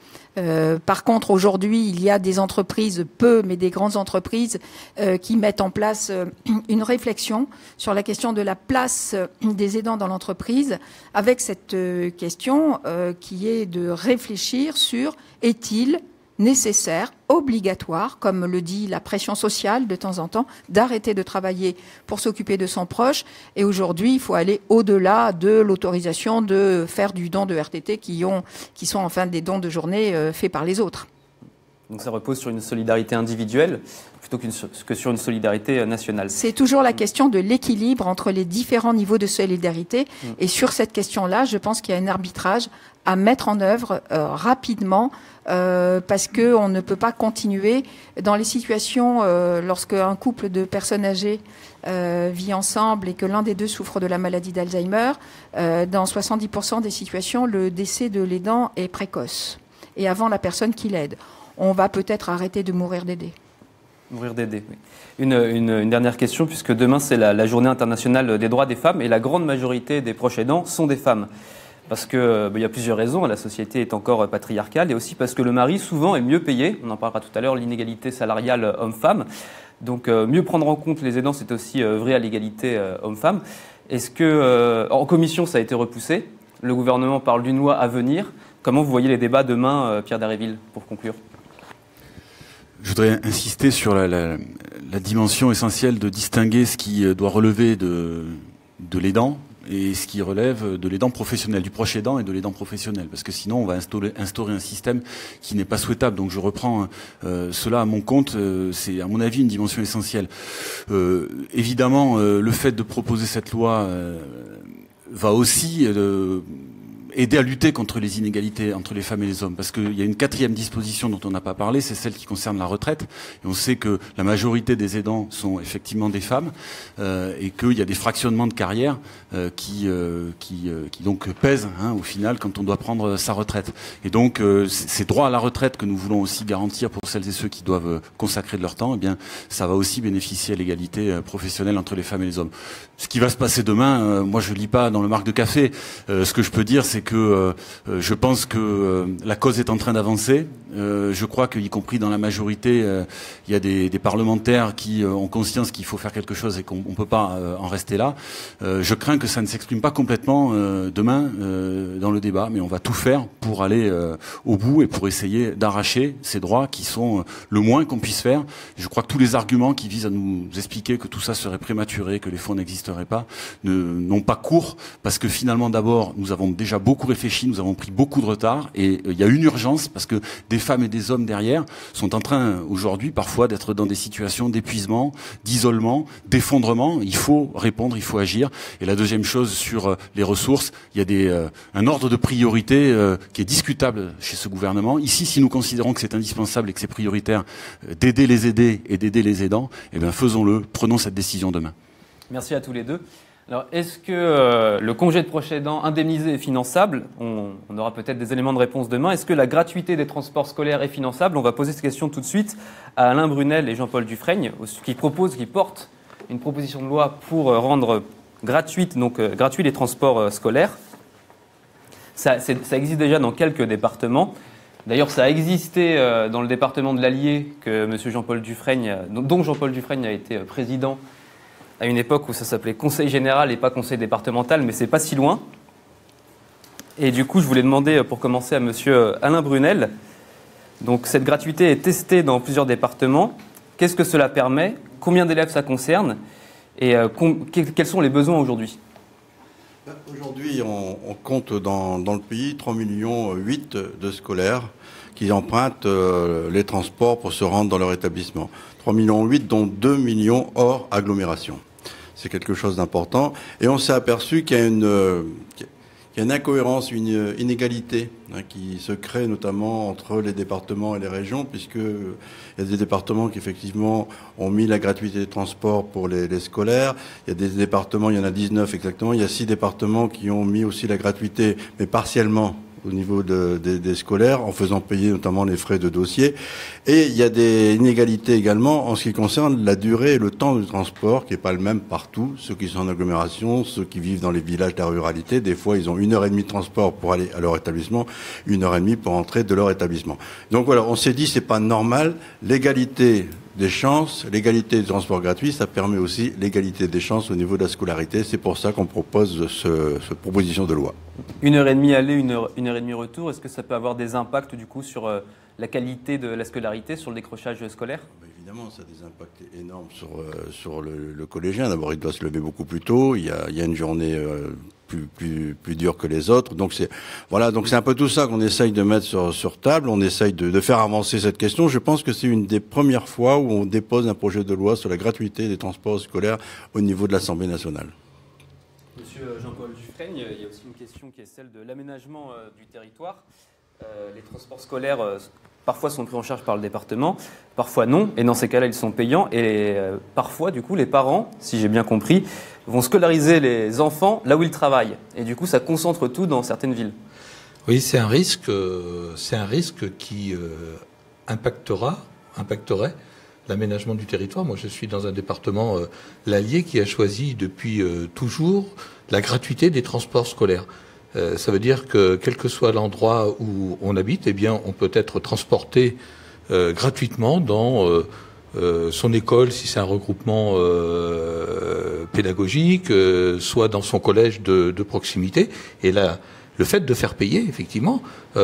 Par contre, aujourd'hui, il y a des entreprises, peu, mais des grandes entreprises, qui mettent en place une réflexion sur la question de la place des aidants dans l'entreprise, avec cette question qui est de réfléchir sur est-il nécessaire, obligatoire, comme le dit la pression sociale de temps en temps, d'arrêter de travailler pour s'occuper de son proche. Et aujourd'hui, il faut aller au-delà de l'autorisation de faire du don de RTT qui sont enfin des dons de journée faits par les autres. Donc ça repose sur une solidarité individuelle plutôt que sur une solidarité nationale. C'est toujours la question de l'équilibre entre les différents niveaux de solidarité. Et sur cette question-là, je pense qu'il y a un arbitrage à mettre en œuvre rapidement, parce qu'on ne peut pas continuer dans les situations lorsque un couple de personnes âgées vit ensemble et que l'un des deux souffre de la maladie d'Alzheimer. Dans 70% des situations, le décès de l'aidant est précoce et avant la personne qui l'aide. On va peut-être arrêter de mourir d'aider. Mourir d'aider, oui. Une dernière question, puisque demain c'est la journée internationale des droits des femmes et la grande majorité des proches aidants sont des femmes. Parce que y a plusieurs raisons, la société est encore patriarcale et aussi parce que le mari souvent est mieux payé, on en parlera tout à l'heure, l'inégalité salariale homme-femme. Donc mieux prendre en compte les aidants, c'est aussi vrai à l'égalité homme-femme. Est-ce que en commission ça a été repoussé? Le gouvernement parle d'une loi à venir. Comment vous voyez les débats demain, Pierre Dharréville, pour conclure? Je voudrais insister sur la dimension essentielle de distinguer ce qui doit relever de l'aidant et ce qui relève de l'aidant professionnel, du proche aidant et de l'aidant professionnel. Parce que sinon, on va instaurer un système qui n'est pas souhaitable. Donc je reprends cela à mon compte. C'est, à mon avis, une dimension essentielle. Évidemment, le fait de proposer cette loi va aussi aider à lutter contre les inégalités entre les femmes et les hommes. Parce qu'il y a une 4e disposition dont on n'a pas parlé, c'est celle qui concerne la retraite. Et on sait que la majorité des aidants sont effectivement des femmes et qu'il y a des fractionnements de carrière qui donc pèsent au final quand on doit prendre sa retraite. Et donc ces droits à la retraite que nous voulons aussi garantir pour celles et ceux qui doivent consacrer de leur temps, eh bien ça va aussi bénéficier à l'égalité professionnelle entre les femmes et les hommes. Ce qui va se passer demain, moi je lis pas dans le marc de café. Ce que je peux dire, c'est que je pense que la cause est en train d'avancer. Je crois qu'y compris dans la majorité, il y a des parlementaires qui ont conscience qu'il faut faire quelque chose et qu'on ne peut pas en rester là. Je crains que ça ne s'exprime pas complètement demain dans le débat, mais on va tout faire pour aller au bout et pour essayer d'arracher ces droits qui sont le moins qu'on puisse faire. Je crois que tous les arguments qui visent à nous expliquer que tout ça serait prématuré, que les fonds n'existeraient pas, n'ont pas cours, parce que finalement d'abord nous avons déjà beaucoup réfléchi, nous avons pris beaucoup de retard et il y a une urgence parce que des femmes et des hommes derrière sont en train aujourd'hui parfois d'être dans des situations d'épuisement, d'isolement, d'effondrement. Il faut répondre, il faut agir. Et la deuxième chose sur les ressources, il y a un ordre de priorité qui est discutable chez ce gouvernement. Ici, si nous considérons que c'est indispensable et que c'est prioritaire d'aider les aidés et d'aider les aidants, eh bien faisons-le, prenons cette décision demain. Merci à tous les deux. Alors, est-ce que le congé de proche aidant indemnisé est finançable ? On aura peut-être des éléments de réponse demain. Est-ce que la gratuité des transports scolaires est finançable ? On va poser cette question tout de suite à Alain Brunel et Jean-Paul Dufraigne, qui portent une proposition de loi pour rendre gratuit les transports scolaires. Ça existe déjà dans quelques départements. D'ailleurs, ça a existé dans le département de l'Allier, dont Jean-Paul Dufraigne a été président à une époque où ça s'appelait Conseil général et pas Conseil départemental, mais c'est pas si loin. Et du coup, je voulais demander, pour commencer, à monsieur Alain Brunel. Donc, cette gratuité est testée dans plusieurs départements. Qu'est-ce que cela permet ? Combien d'élèves ça concerne ? Et quels sont les besoins aujourd'hui ? Aujourd'hui, on compte dans le pays 3,8 millions de scolaires qui empruntent les transports pour se rendre dans leur établissement. 3,8 millions, dont 2 millions hors agglomération. C'est quelque chose d'important. Et on s'est aperçu qu'il y a une incohérence, une inégalité qui se crée notamment entre les départements et les régions, puisqu'il y a des départements qui effectivement ont mis la gratuité des transports pour les scolaires. Il y a des départements, il y en a 19 exactement, il y a 6 départements qui ont mis aussi la gratuité, mais partiellement au niveau des scolaires, en faisant payer notamment les frais de dossier. Et il y a des inégalités également en ce qui concerne la durée et le temps du transport, qui n'est pas le même partout. Ceux qui sont en agglomération, ceux qui vivent dans les villages de la ruralité, des fois ils ont 1h30 de transport pour aller à leur établissement, 1h30 pour entrer de leur établissement. Donc voilà, on s'est dit c'est pas normal. L'égalité des chances, l'égalité du transport gratuit, ça permet aussi l'égalité des chances au niveau de la scolarité. C'est pour ça qu'on propose cette proposition de loi. 1h30 aller, 1h30 retour, est-ce que ça peut avoir des impacts du coup sur la qualité de la scolarité, sur le décrochage scolaire ? Évidemment, ça a des impacts énormes sur le collégien. D'abord, il doit se lever beaucoup plus tôt, il y a une journée plus dure que les autres. Donc c'est un peu tout ça qu'on essaye de mettre sur table. On essaye de faire avancer cette question. Je pense que c'est une des premières fois où on dépose un projet de loi sur la gratuité des transports scolaires au niveau de l'Assemblée nationale. Monsieur Jean-Paul Dufraigne, il y a aussi une question qui est celle de l'aménagement du territoire. Les transports scolaires parfois sont pris en charge par le département, parfois non, et dans ces cas-là ils sont payants, et parfois du coup les parents, si j'ai bien compris, vont scolariser les enfants là où ils travaillent, et du coup ça concentre tout dans certaines villes. Oui, c'est un risque qui impacterait l'aménagement du territoire. Moi je suis dans un département, l'Allier, qui a choisi depuis toujours la gratuité des transports scolaires. Ça veut dire que quel que soit l'endroit où on habite, eh bien, on peut être transporté gratuitement dans son école, si c'est un regroupement pédagogique, soit dans son collège de proximité. Et là, le fait de faire payer, effectivement,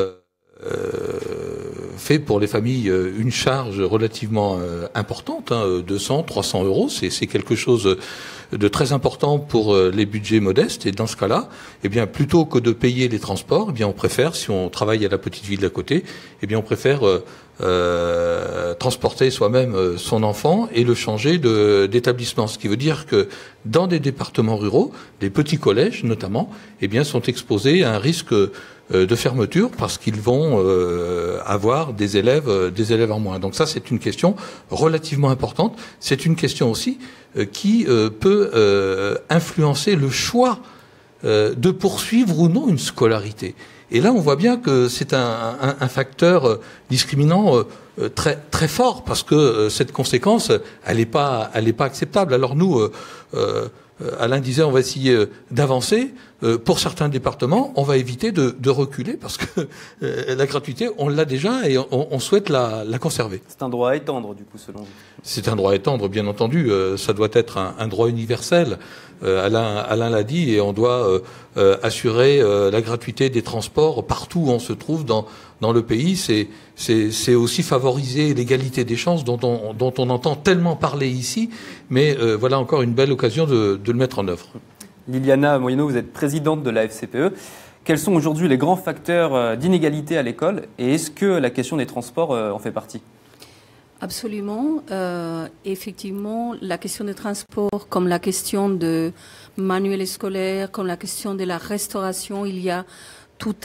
fait pour les familles une charge relativement importante, 200, 300 euros, c'est quelque chose de très important pour les budgets modestes. Et dans ce cas-là, eh bien, plutôt que de payer les transports, eh bien, on préfère, si on travaille à la petite ville d'à côté, eh bien, on préfère transporter soi-même son enfant et le changer d'établissement. Ce qui veut dire que dans des départements ruraux, des petits collèges notamment, eh bien, sont exposés à un risque de fermeture parce qu'ils vont avoir des élèves en moins. Donc ça, c'est une question relativement importante. C'est une question aussi qui peut influencer le choix de poursuivre ou non une scolarité. Et là, on voit bien que c'est un facteur discriminant très très fort parce que cette conséquence, elle n'est pas acceptable. Alors nous, Alain disait, on va essayer d'avancer. Pour certains départements, on va éviter de reculer parce que la gratuité, on l'a déjà et on souhaite la conserver. C'est un droit à étendre, du coup, selon vous? C'est un droit à étendre, bien entendu. Ça doit être un droit universel. Alain l'a dit, et on doit assurer la gratuité des transports partout où on se trouve dans le pays. C'est aussi favoriser l'égalité des chances dont on entend tellement parler ici, mais voilà encore une belle occasion de le mettre en œuvre. Liliana Moyeno, vous êtes présidente de la FCPE. Quels sont aujourd'hui les grands facteurs d'inégalité à l'école et est-ce que la question des transports en fait partie? Absolument. Effectivement, la question des transports, comme la question de manuels scolaires, comme la question de la restauration, il y a tout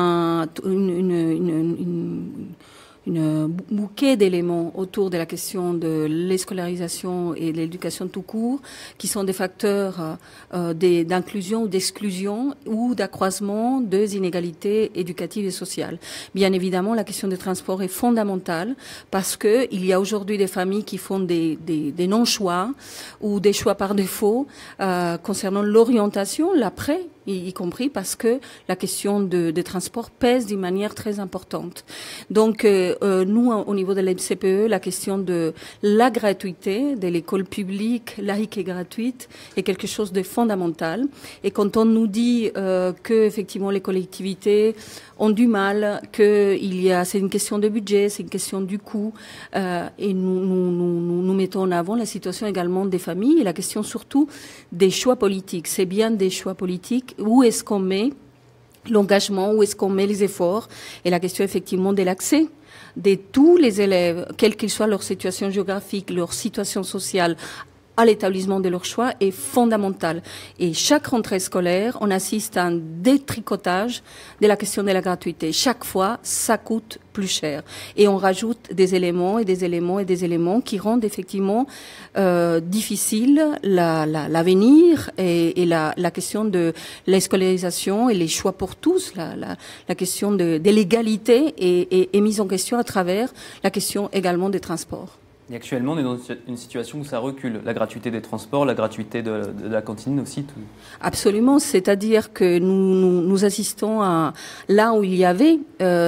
une bouquet d'éléments autour de la question de l'escolarisation et de l'éducation tout court, qui sont des facteurs d'inclusion ou d'exclusion ou d'accroissement des inégalités éducatives et sociales. Bien évidemment, la question des transports est fondamentale parce que il y a aujourd'hui des familles qui font des non-choix ou des choix par défaut concernant l'orientation, l'après, y compris parce que la question des transports pèse d'une manière très importante. Donc, nous, au niveau de la FCPE, la question de la gratuité de l'école publique, laïque et gratuite, est quelque chose de fondamental. Et quand on nous dit que effectivement les collectivités ont du mal, c'est une question de budget, c'est une question du coût, et nous mettons en avant la situation également des familles et la question surtout des choix politiques. C'est bien des choix politiques. Où est-ce qu'on met l'engagement, où est-ce qu'on met les efforts? Et la question effectivement de l'accès de tous les élèves, quelle qu'ils soient leur situation géographique, leur situation sociale, à l'établissement de leur choix est fondamentale. Et chaque rentrée scolaire, on assiste à un détricotage de la question de la gratuité. Chaque fois, ça coûte plus cher. Et on rajoute des éléments et des éléments et des éléments qui rendent effectivement difficile l'avenir et la question de l'escolarisation et les choix pour tous. La question de l'égalité est mise en question à travers la question également des transports. Et actuellement, on est dans une situation où ça recule. La gratuité des transports, la gratuité de la cantine aussi. Tout. Absolument. C'est-à-dire que nous assistons à là où il y avait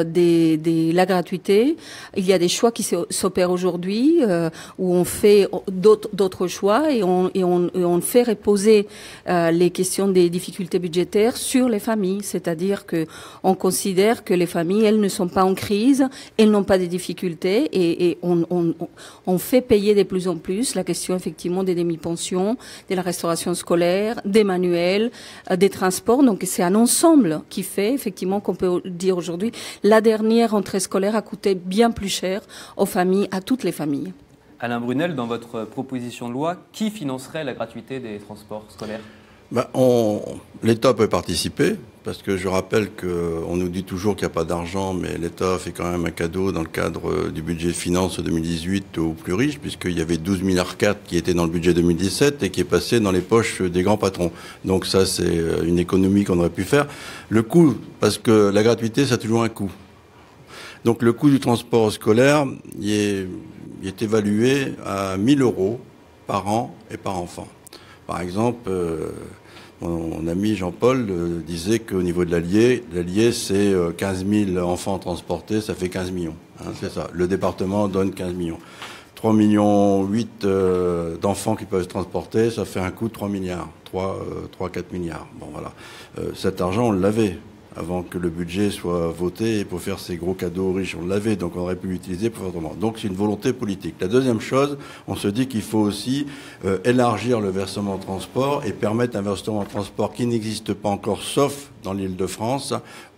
la gratuité, il y a des choix qui s'opèrent aujourd'hui où on fait d'autres choix et on fait reposer les questions des difficultés budgétaires sur les familles. C'est-à-dire que on considère que les familles, elles ne sont pas en crise, elles n'ont pas de difficultés et on fait payer de plus en plus la question effectivement des demi-pensions, de la restauration scolaire, des manuels, des transports. Donc c'est un ensemble qui fait effectivement qu'on peut dire aujourd'hui la dernière rentrée scolaire a coûté bien plus cher aux familles, à toutes les familles. Alain Brunel, dans votre proposition de loi, qui financerait la gratuité des transports scolaires? L'État peut participer, parce que je rappelle qu'on nous dit toujours qu'il n'y a pas d'argent, mais l'État fait quand même un cadeau dans le cadre du budget de finances 2018 aux plus riches, puisqu'il y avait 12,4 milliards qui étaient dans le budget 2017 et qui est passé dans les poches des grands patrons. Donc ça, c'est une économie qu'on aurait pu faire. Le coût, parce que la gratuité, ça a toujours un coût. Donc le coût du transport scolaire, il est évalué à 1 000 € par an et par enfant. Par exemple, mon ami Jean-Paul disait qu'au niveau de l'Allier, c'est 15 000 enfants transportés, ça fait 15 millions. Hein, c'est ça. Le département donne 15 millions. 3,8 millions d'enfants qui peuvent se transporter, ça fait un coût de 3 milliards. 3-4 milliards. Bon, voilà. Cet argent, on l'avait avant que le budget soit voté pour faire ces gros cadeaux aux riches. On l'avait, donc on aurait pu l'utiliser pour faire autrement. Donc c'est une volonté politique. La deuxième chose, on se dit qu'il faut aussi élargir le versement transport et permettre un versement transport qui n'existe pas encore, sauf dans l'Île-de-France,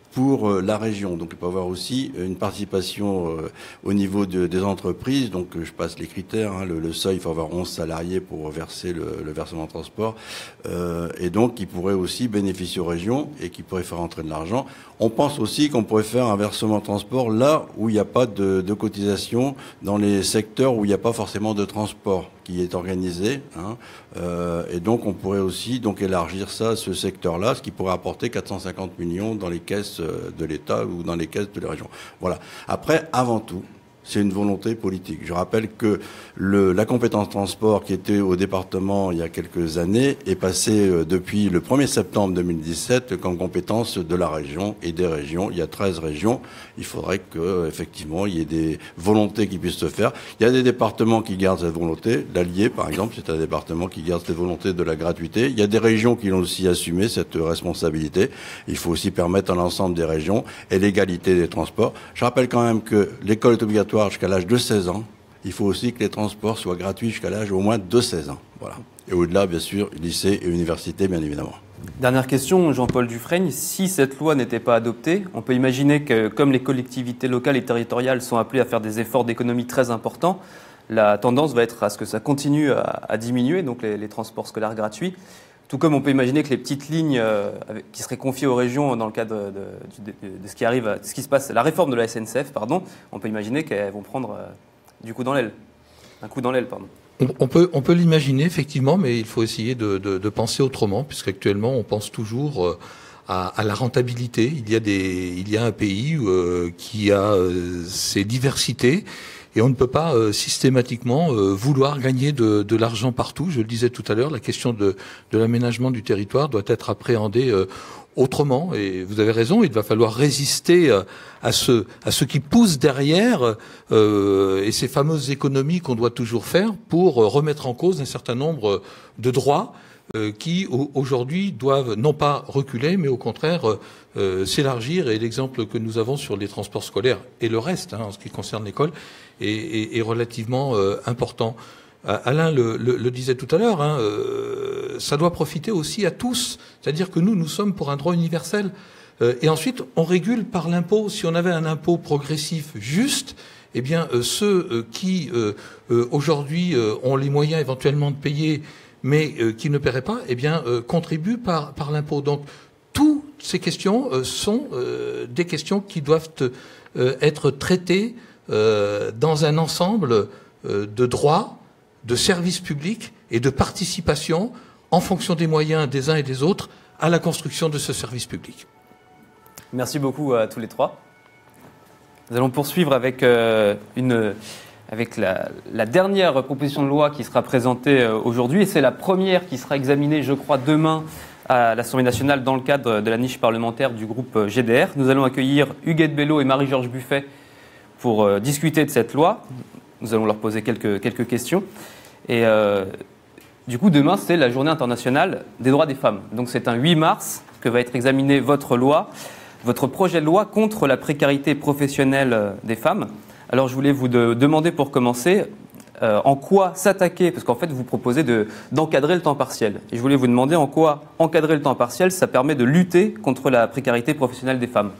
pour la région. Donc il peut y avoir aussi une participation au niveau des entreprises. Donc je passe les critères, hein, le seuil, il faut avoir 11 salariés pour verser le versement de transport. Et donc qui pourrait aussi bénéficier aux régions et qui pourrait faire entrer de l'argent. On pense aussi qu'on pourrait faire un versement de transport là où il n'y a pas de cotisation, dans les secteurs où il n'y a pas forcément de transport qui est organisé. Hein. Et donc on pourrait aussi élargir ça, ce secteur-là, ce qui pourrait apporter 450 millions dans les caisses de l'État ou dans les caisses de la région. Voilà. Après, avant tout, c'est une volonté politique. Je rappelle que la compétence transport qui était au département il y a quelques années est passée depuis le 1er septembre 2017 comme compétence de la région et des régions. Il y a 13 régions. Il faudrait qu'effectivement il y ait des volontés qui puissent se faire. Il y a des départements qui gardent cette volonté. L'Allier, par exemple, c'est un département qui garde cette volonté de la gratuité. Il y a des régions qui l'ont aussi assumé, cette responsabilité. Il faut aussi permettre à l'ensemble des régions et l'égalité des transports. Je rappelle quand même que l'école est obligatoire jusqu'à l'âge de 16 ans. Il faut aussi que les transports soient gratuits jusqu'à l'âge au moins de 16 ans. Voilà. Et au-delà, bien sûr, lycée et université, bien évidemment. Dernière question, Jean-Paul Dufraigne. Si cette loi n'était pas adoptée, on peut imaginer que, comme les collectivités locales et territoriales sont appelées à faire des efforts d'économie très importants, la tendance va être à ce que ça continue à diminuer, donc les transports scolaires gratuits. Tout comme on peut imaginer que les petites lignes qui seraient confiées aux régions dans le cadre de ce qui arrive, ce qui se passe, la réforme de la SNCF, pardon, on peut imaginer qu'elles vont prendre un coup dans l'aile. On peut l'imaginer effectivement, mais il faut essayer de penser autrement, puisqu'actuellement on pense toujours à la rentabilité. Il y a un pays qui a ses diversités. Et on ne peut pas systématiquement vouloir gagner de l'argent partout. Je le disais tout à l'heure, la question de l'aménagement du territoire doit être appréhendée autrement. Et vous avez raison, il va falloir résister à ce qui pousse derrière et ces fameuses économies qu'on doit toujours faire pour remettre en cause un certain nombre de droits qui aujourd'hui doivent non pas reculer, mais au contraire s'élargir. Et l'exemple que nous avons sur les transports scolaires et le reste, en ce qui concerne l'école, est relativement important. Alain le disait tout à l'heure, ça doit profiter aussi à tous. C'est-à-dire que nous sommes pour un droit universel. Et ensuite, on régule par l'impôt. Si on avait un impôt progressif juste, eh bien, ceux qui aujourd'hui ont les moyens éventuellement de payer, mais qui ne paieraient pas, eh bien, contribuent par l'impôt. Donc, toutes ces questions sont des questions qui doivent être traitées dans un ensemble de droits, de services publics et de participation en fonction des moyens des uns et des autres à la construction de ce service public. Merci beaucoup à tous les trois. Nous allons poursuivre avec la dernière proposition de loi qui sera présentée aujourd'hui, et c'est la première qui sera examinée, je crois, demain à l'Assemblée nationale dans le cadre de la niche parlementaire du groupe GDR. Nous allons accueillir Huguette Bello et Marie-Georges Buffet pour discuter de cette loi. Nous allons leur poser quelques questions. Et du coup, demain, c'est la journée internationale des droits des femmes. Donc c'est un 8 mars que va être examinée votre projet de loi contre la précarité professionnelle des femmes. Alors je voulais vous demander pour commencer en quoi s'attaquer, parce qu'en fait vous proposez d'encadrer le temps partiel. Et je voulais vous demander en quoi encadrer le temps partiel, ça permet de lutter contre la précarité professionnelle des femmes.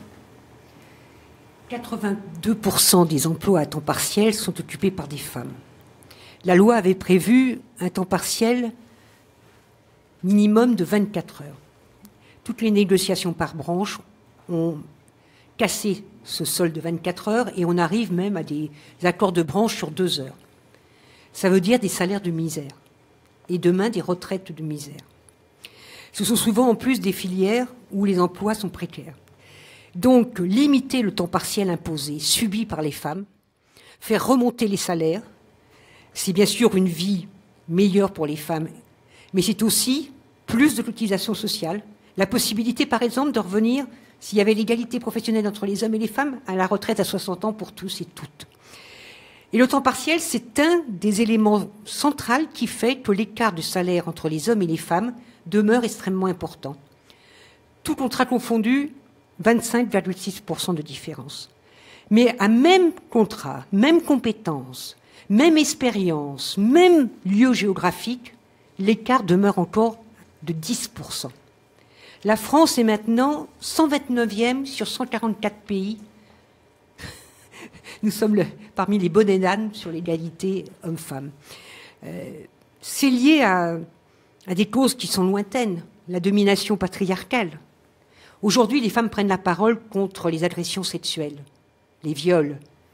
82% des emplois à temps partiel sont occupés par des femmes. La loi avait prévu un temps partiel minimum de 24 heures. Toutes les négociations par branche ont cassé ce solde de 24 heures et on arrive même à des accords de branche sur 2 heures. Ça veut dire des salaires de misère et demain des retraites de misère. Ce sont souvent en plus des filières où les emplois sont précaires. Donc, limiter le temps partiel imposé, subi par les femmes, faire remonter les salaires, c'est bien sûr une vie meilleure pour les femmes, mais c'est aussi plus de cotisation sociale, la possibilité, par exemple, de revenir, s'il y avait l'égalité professionnelle entre les hommes et les femmes, à la retraite à 60 ans pour tous et toutes. Et le temps partiel, c'est un des éléments centraux qui fait que l'écart de salaire entre les hommes et les femmes demeure extrêmement important. Tout contrat confondu, 25,6% de différence. Mais à même contrat, même compétence, même expérience, même lieu géographique, l'écart demeure encore de 10%. La France est maintenant 129e sur 144 pays. Nous sommes parmi les bonnets d'âne sur l'égalité homme-femme. C'est lié à des causes qui sont lointaines, la domination patriarcale. Aujourd'hui, les femmes prennent la parole contre les agressions sexuelles, les viols.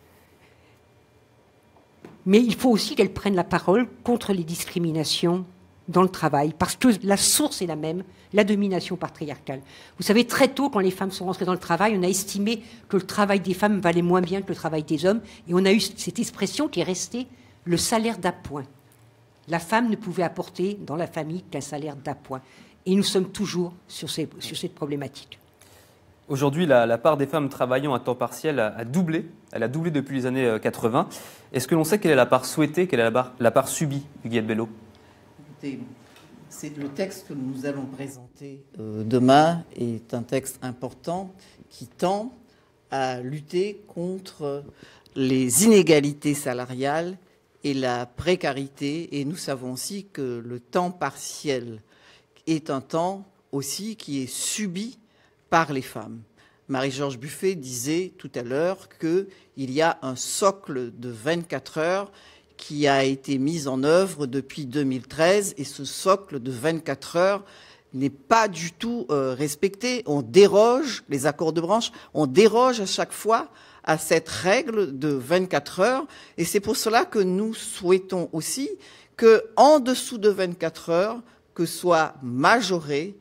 Mais il faut aussi qu'elles prennent la parole contre les discriminations dans le travail, parce que la source est la même, la domination patriarcale. Vous savez, très tôt, quand les femmes sont rentrées dans le travail, on a estimé que le travail des femmes valait moins bien que le travail des hommes, et on a eu cette expression qui est restée, le salaire d'appoint. La femme ne pouvait apporter dans la famille qu'un salaire d'appoint. Et nous sommes toujours sur cette problématique. Aujourd'hui, la part des femmes travaillant à temps partiel a doublé. Elle a doublé depuis les années 80. Est-ce que l'on sait quelle est la part souhaitée, quelle est la part subie, Huguette Bello? Écoutez, c'est le texte que nous allons présenter demain est un texte important qui tend à lutter contre les inégalités salariales et la précarité. Et nous savons aussi que le temps partiel est un temps aussi qui est subi par les femmes. Marie-Georges Buffet disait tout à l'heure qu'il y a un socle de 24 heures qui a été mis en œuvre depuis 2013 et ce socle de 24 heures n'est pas du tout respecté. On déroge, les accords de branche, on déroge à chaque fois à cette règle de 24 heures et c'est pour cela que nous souhaitons aussi qu'en dessous de 24 heures, que soit majoré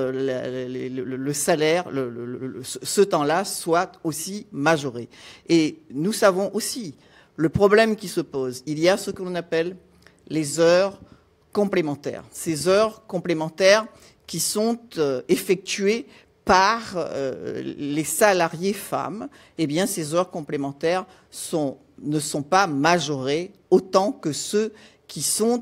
le salaire, ce temps-là soit aussi majoré. Et nous savons aussi le problème qui se pose. Il y a ce que l'on appelle les heures complémentaires. Ces heures complémentaires qui sont effectuées par les salariés femmes, eh bien, ces heures complémentaires ne sont pas majorées autant que ceux qui sont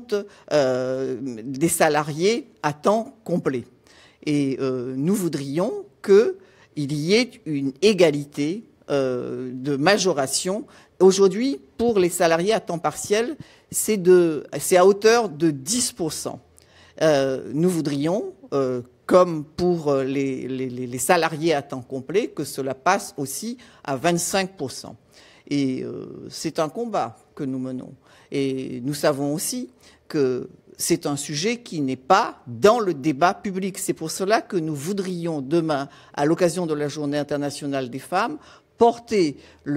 des salariés à temps complet. Et nous voudrions qu'il y ait une égalité de majoration. Aujourd'hui, pour les salariés à temps partiel, c'est à hauteur de 10%. Nous voudrions, comme pour les salariés à temps complet, que cela passe aussi à 25%. Et c'est un combat que nous menons. Et nous savons aussi que c'est un sujet qui n'est pas dans le débat public. C'est pour cela que nous voudrions demain, à l'occasion de la Journée internationale des femmes, porter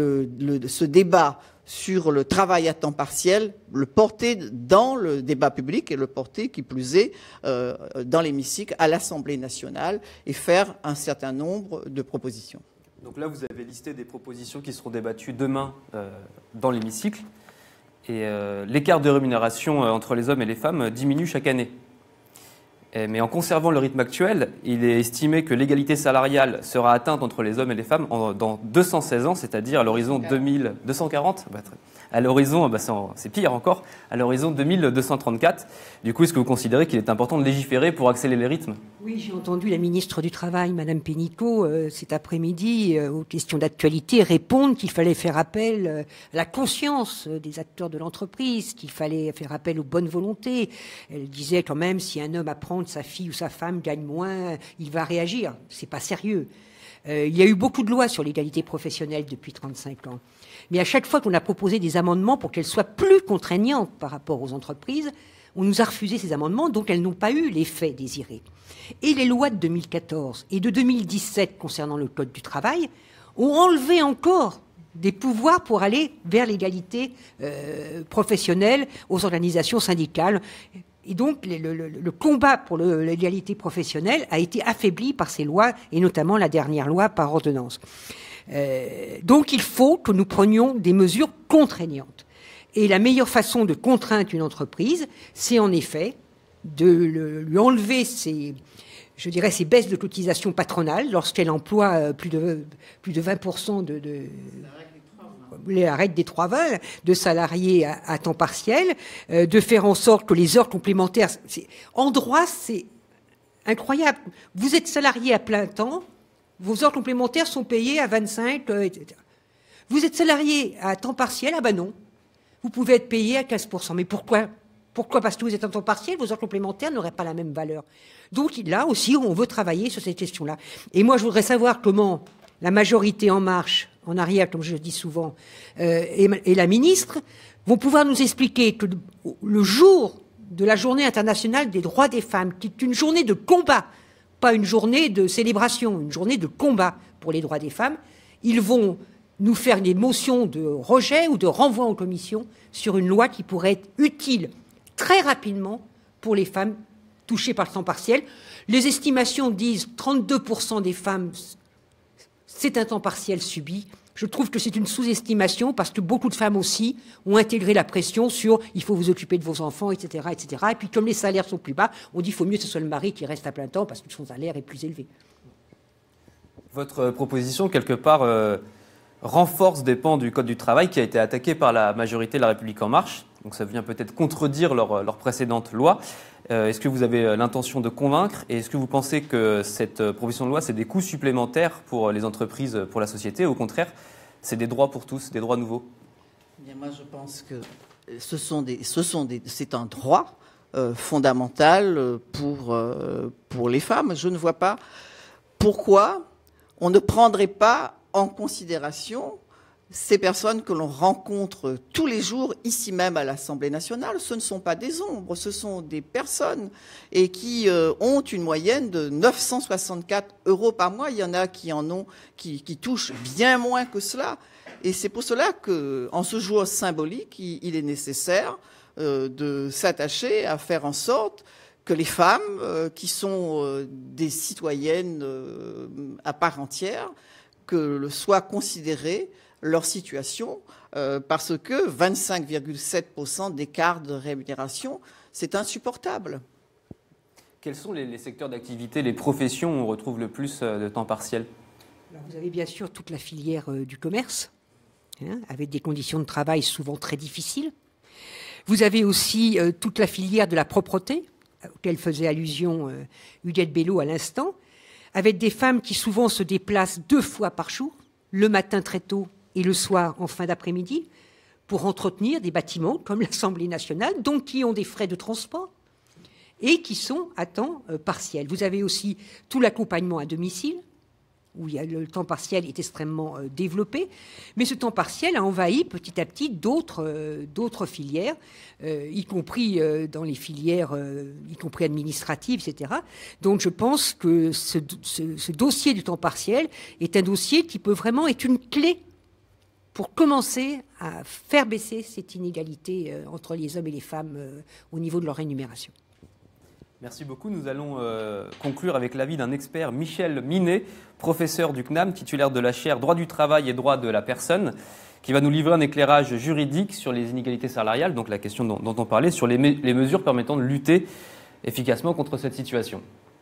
ce débat sur le travail à temps partiel, le porter dans le débat public et le porter, qui plus est, dans l'hémicycle à l'Assemblée nationale et faire un certain nombre de propositions. Donc là, vous avez listé des propositions qui seront débattues demain dans l'hémicycle. Et l'écart de rémunération entre les hommes et les femmes diminue chaque année. Mais en conservant le rythme actuel, il est estimé que l'égalité salariale sera atteinte entre les hommes et les femmes dans 216 ans, c'est-à-dire à l'horizon 240. À l'horizon, c'est pire encore, à l'horizon 2234. Du coup, est-ce que vous considérez qu'il est important de légiférer pour accélérer les rythmes? Oui, j'ai entendu la ministre du Travail, Madame Pénicaud, cet après-midi, aux questions d'actualité, répondre qu'il fallait faire appel à la conscience des acteurs de l'entreprise, qu'il fallait faire appel aux bonnes volontés. Elle disait quand même, si un homme apprend que sa fille ou sa femme gagne moins, il va réagir. C'est pas sérieux. Il y a eu beaucoup de lois sur l'égalité professionnelle depuis 35 ans. Mais à chaque fois qu'on a proposé des amendements pour qu'elles soient plus contraignantes par rapport aux entreprises, on nous a refusé ces amendements, donc elles n'ont pas eu l'effet désiré. Et les lois de 2014 et de 2017 concernant le Code du travail ont enlevé encore des pouvoirs pour aller vers l'égalité professionnelle aux organisations syndicales. Et donc, le combat pour l'égalité professionnelle a été affaibli par ces lois, et notamment la dernière loi par ordonnance. Donc, il faut que nous prenions des mesures contraignantes. Et la meilleure façon de contraindre une entreprise, c'est en effet de lui enlever ces baisses de cotisation patronale lorsqu'elle emploie plus de 20% la règle des 3/20 de salariés à temps partiel, de faire en sorte que les heures complémentaires... En droit, c'est incroyable. Vous êtes salarié à plein temps, vos heures complémentaires sont payées à 25, etc. Vous êtes salarié à temps partiel, ah ben non. Vous pouvez être payé à 15%. Mais pourquoi Pourquoi? Parce que vous êtes en temps partiel, vos heures complémentaires n'auraient pas la même valeur. Donc là aussi, on veut travailler sur cette question-là. Et moi, je voudrais savoir comment la majorité En Marche, en arrière, comme je le dis souvent, et la ministre, vont pouvoir nous expliquer que le jour de la journée internationale des droits des femmes, qui est une journée de combat, pas une journée de célébration, une journée de combat pour les droits des femmes, ils vont nous faire des motions de rejet ou de renvoi en commission sur une loi qui pourrait être utile très rapidement pour les femmes touchées par le temps partiel. Les estimations disent 32% des femmes, c'est un temps partiel subi. Je trouve que c'est une sous-estimation parce que beaucoup de femmes aussi ont intégré la pression sur il faut vous occuper de vos enfants, etc., etc. Et puis comme les salaires sont plus bas, on dit il faut mieux que ce soit le mari qui reste à plein temps parce que son salaire est plus élevé. Votre proposition, quelque part, renforce des pans du Code du travail qui a été attaqué par la majorité de La République En Marche. Donc ça vient peut-être contredire leur précédente loi. Est-ce que vous avez l'intention de convaincre et est-ce que vous pensez que cette proposition de loi, c'est des coûts supplémentaires pour les entreprises, pour la société? Au contraire, c'est des droits pour tous, des droits nouveaux? Bien, moi, je pense que c'est un droit fondamental pour les femmes. Je ne vois pas pourquoi on ne prendrait pas en considération ces personnes que l'on rencontre tous les jours ici même à l'Assemblée nationale. Ce ne sont pas des ombres, ce sont des personnes et qui ont une moyenne de 964 € par mois. Il y en a qui touchent bien moins que cela. Et c'est pour cela qu'en ce jour symbolique, il est nécessaire de s'attacher à faire en sorte que les femmes qui sont des citoyennes à part entière, que soit considérée leur situation, parce que 25,7% d'écart de rémunération, c'est insupportable. Quels sont les secteurs d'activité, les professions où on retrouve le plus de temps partiel? Alors, vous avez bien sûr toute la filière du commerce, avec des conditions de travail souvent très difficiles. Vous avez aussi toute la filière de la propreté, auquel faisait allusion Huguette Bello à l'instant, avec des femmes qui souvent se déplacent 2 fois par jour, le matin très tôt et le soir en fin d'après-midi, pour entretenir des bâtiments comme l'Assemblée nationale, donc qui ont des frais de transport et qui sont à temps partiel. Vous avez aussi tout l'accompagnement à domicile, où le temps partiel est extrêmement développé, mais ce temps partiel a envahi petit à petit d'autres filières, y compris dans les filières, y compris administratives, etc. Donc je pense que ce dossier du temps partiel est un dossier qui peut vraiment être une clé pour commencer à faire baisser cette inégalité entre les hommes et les femmes au niveau de leur rémunération. Merci beaucoup. Nous allons conclure avec l'avis d'un expert, Michel Minet, professeur du CNAM, titulaire de la chaire Droit du travail et droit de la personne, qui va nous livrer un éclairage juridique sur les inégalités salariales, donc la question dont on parlait, sur les mesures permettant de lutter efficacement contre cette situation.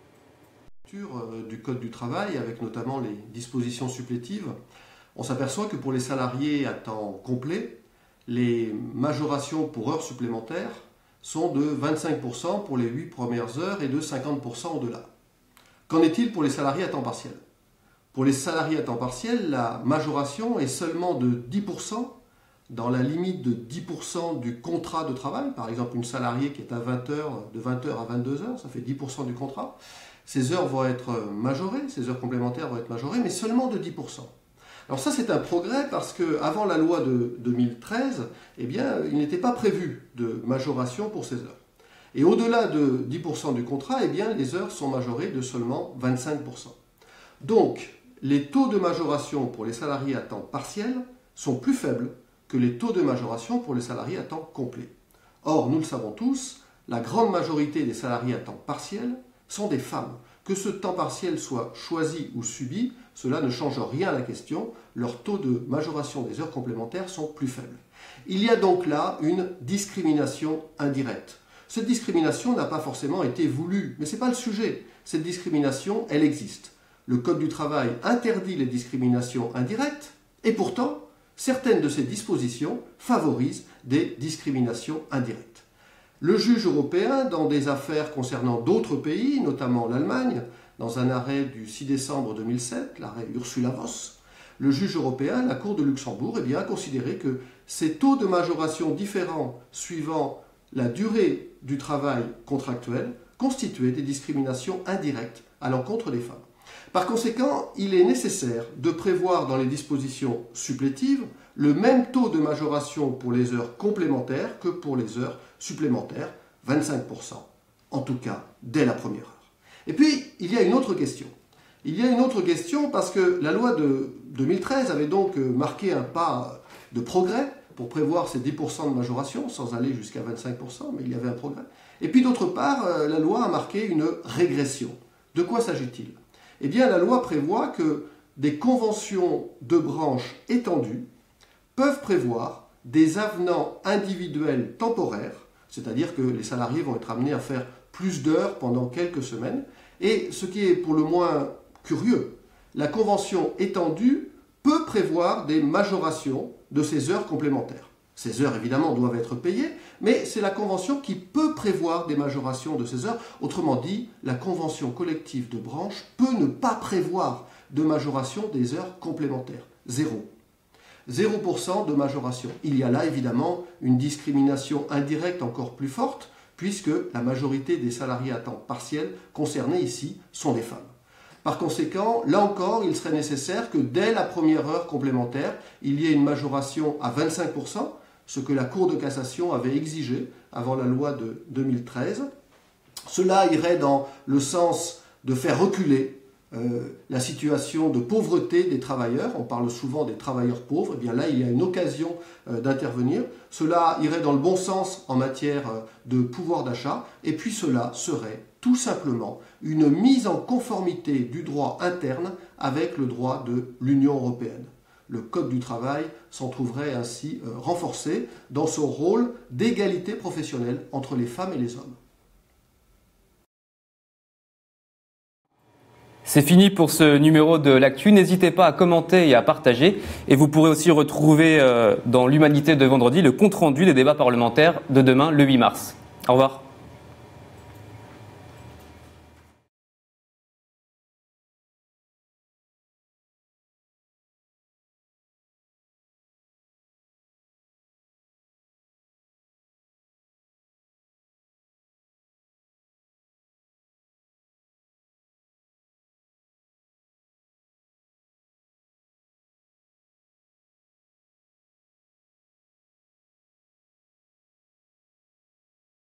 Du Code du travail, avec notamment les dispositions supplétives, on s'aperçoit que pour les salariés à temps complet, les majorations pour heures supplémentaires sont de 25% pour les 8 premières heures et de 50% au-delà. Qu'en est-il pour les salariés à temps partiel? Pour les salariés à temps partiel, la majoration est seulement de 10%, dans la limite de 10% du contrat de travail. Par exemple, une salariée qui est à 20 heures, de 20 heures à 22 heures, ça fait 10% du contrat. Ces heures vont être majorées, ces heures complémentaires vont être majorées, mais seulement de 10%. Alors ça, c'est un progrès parce qu'avant la loi de 2013, eh bien, il n'était pas prévu de majoration pour ces heures. Et au-delà de 10% du contrat, eh bien, les heures sont majorées de seulement 25%. Donc, les taux de majoration pour les salariés à temps partiel sont plus faibles que les taux de majoration pour les salariés à temps complet. Or, nous le savons tous, la grande majorité des salariés à temps partiel sont des femmes. Que ce temps partiel soit choisi ou subi, cela ne change rien à la question, leurs taux de majoration des heures complémentaires sont plus faibles. Il y a donc là une discrimination indirecte. Cette discrimination n'a pas forcément été voulue, mais ce n'est pas le sujet. Cette discrimination, elle existe. Le Code du travail interdit les discriminations indirectes, et pourtant, certaines de ces dispositions favorisent des discriminations indirectes. Le juge européen, dans des affaires concernant d'autres pays, notamment l'Allemagne, dans un arrêt du 6 décembre 2007, l'arrêt Ursula Voss, le juge européen, la Cour de Luxembourg, a considéré que ces taux de majoration différents suivant la durée du travail contractuel constituait des discriminations indirectes à l'encontre des femmes. Par conséquent, il est nécessaire de prévoir dans les dispositions supplétives le même taux de majoration pour les heures complémentaires que pour les heures supplémentaires, 25%, en tout cas dès la première heure. Et puis, il y a une autre question. Il y a une autre question parce que la loi de 2013 avait donc marqué un pas de progrès pour prévoir ces 10% de majoration, sans aller jusqu'à 25%, mais il y avait un progrès. Et puis d'autre part, la loi a marqué une régression. De quoi s'agit-il ? Eh bien, la loi prévoit que des conventions de branche étendues peuvent prévoir des avenants individuels temporaires, c'est-à-dire que les salariés vont être amenés à faire plus d'heures pendant quelques semaines. Et ce qui est pour le moins curieux, la convention étendue peut prévoir des majorations de ces heures complémentaires. Ces heures, évidemment, doivent être payées, mais c'est la convention qui peut prévoir des majorations de ces heures. Autrement dit, la convention collective de branche peut ne pas prévoir de majoration des heures complémentaires. 0% de majoration. Il y a là, évidemment, une discrimination indirecte encore plus forte, puisque la majorité des salariés à temps partiel concernés ici sont des femmes. Par conséquent, là encore, il serait nécessaire que dès la première heure complémentaire, il y ait une majoration à 25%, ce que la Cour de cassation avait exigé avant la loi de 2013. Cela irait dans le sens de faire reculer la situation de pauvreté des travailleurs. On parle souvent des travailleurs pauvres. Eh bien là, il y a une occasion d'intervenir. Cela irait dans le bon sens en matière de pouvoir d'achat. Et puis cela serait tout simplement une mise en conformité du droit interne avec le droit de l'Union européenne. Le Code du travail s'en trouverait ainsi renforcé dans son rôle d'égalité professionnelle entre les femmes et les hommes. C'est fini pour ce numéro de l'Actu. N'hésitez pas à commenter et à partager. Et vous pourrez aussi retrouver dans l'Humanité de vendredi le compte-rendu des débats parlementaires de demain, le 8 mars. Au revoir.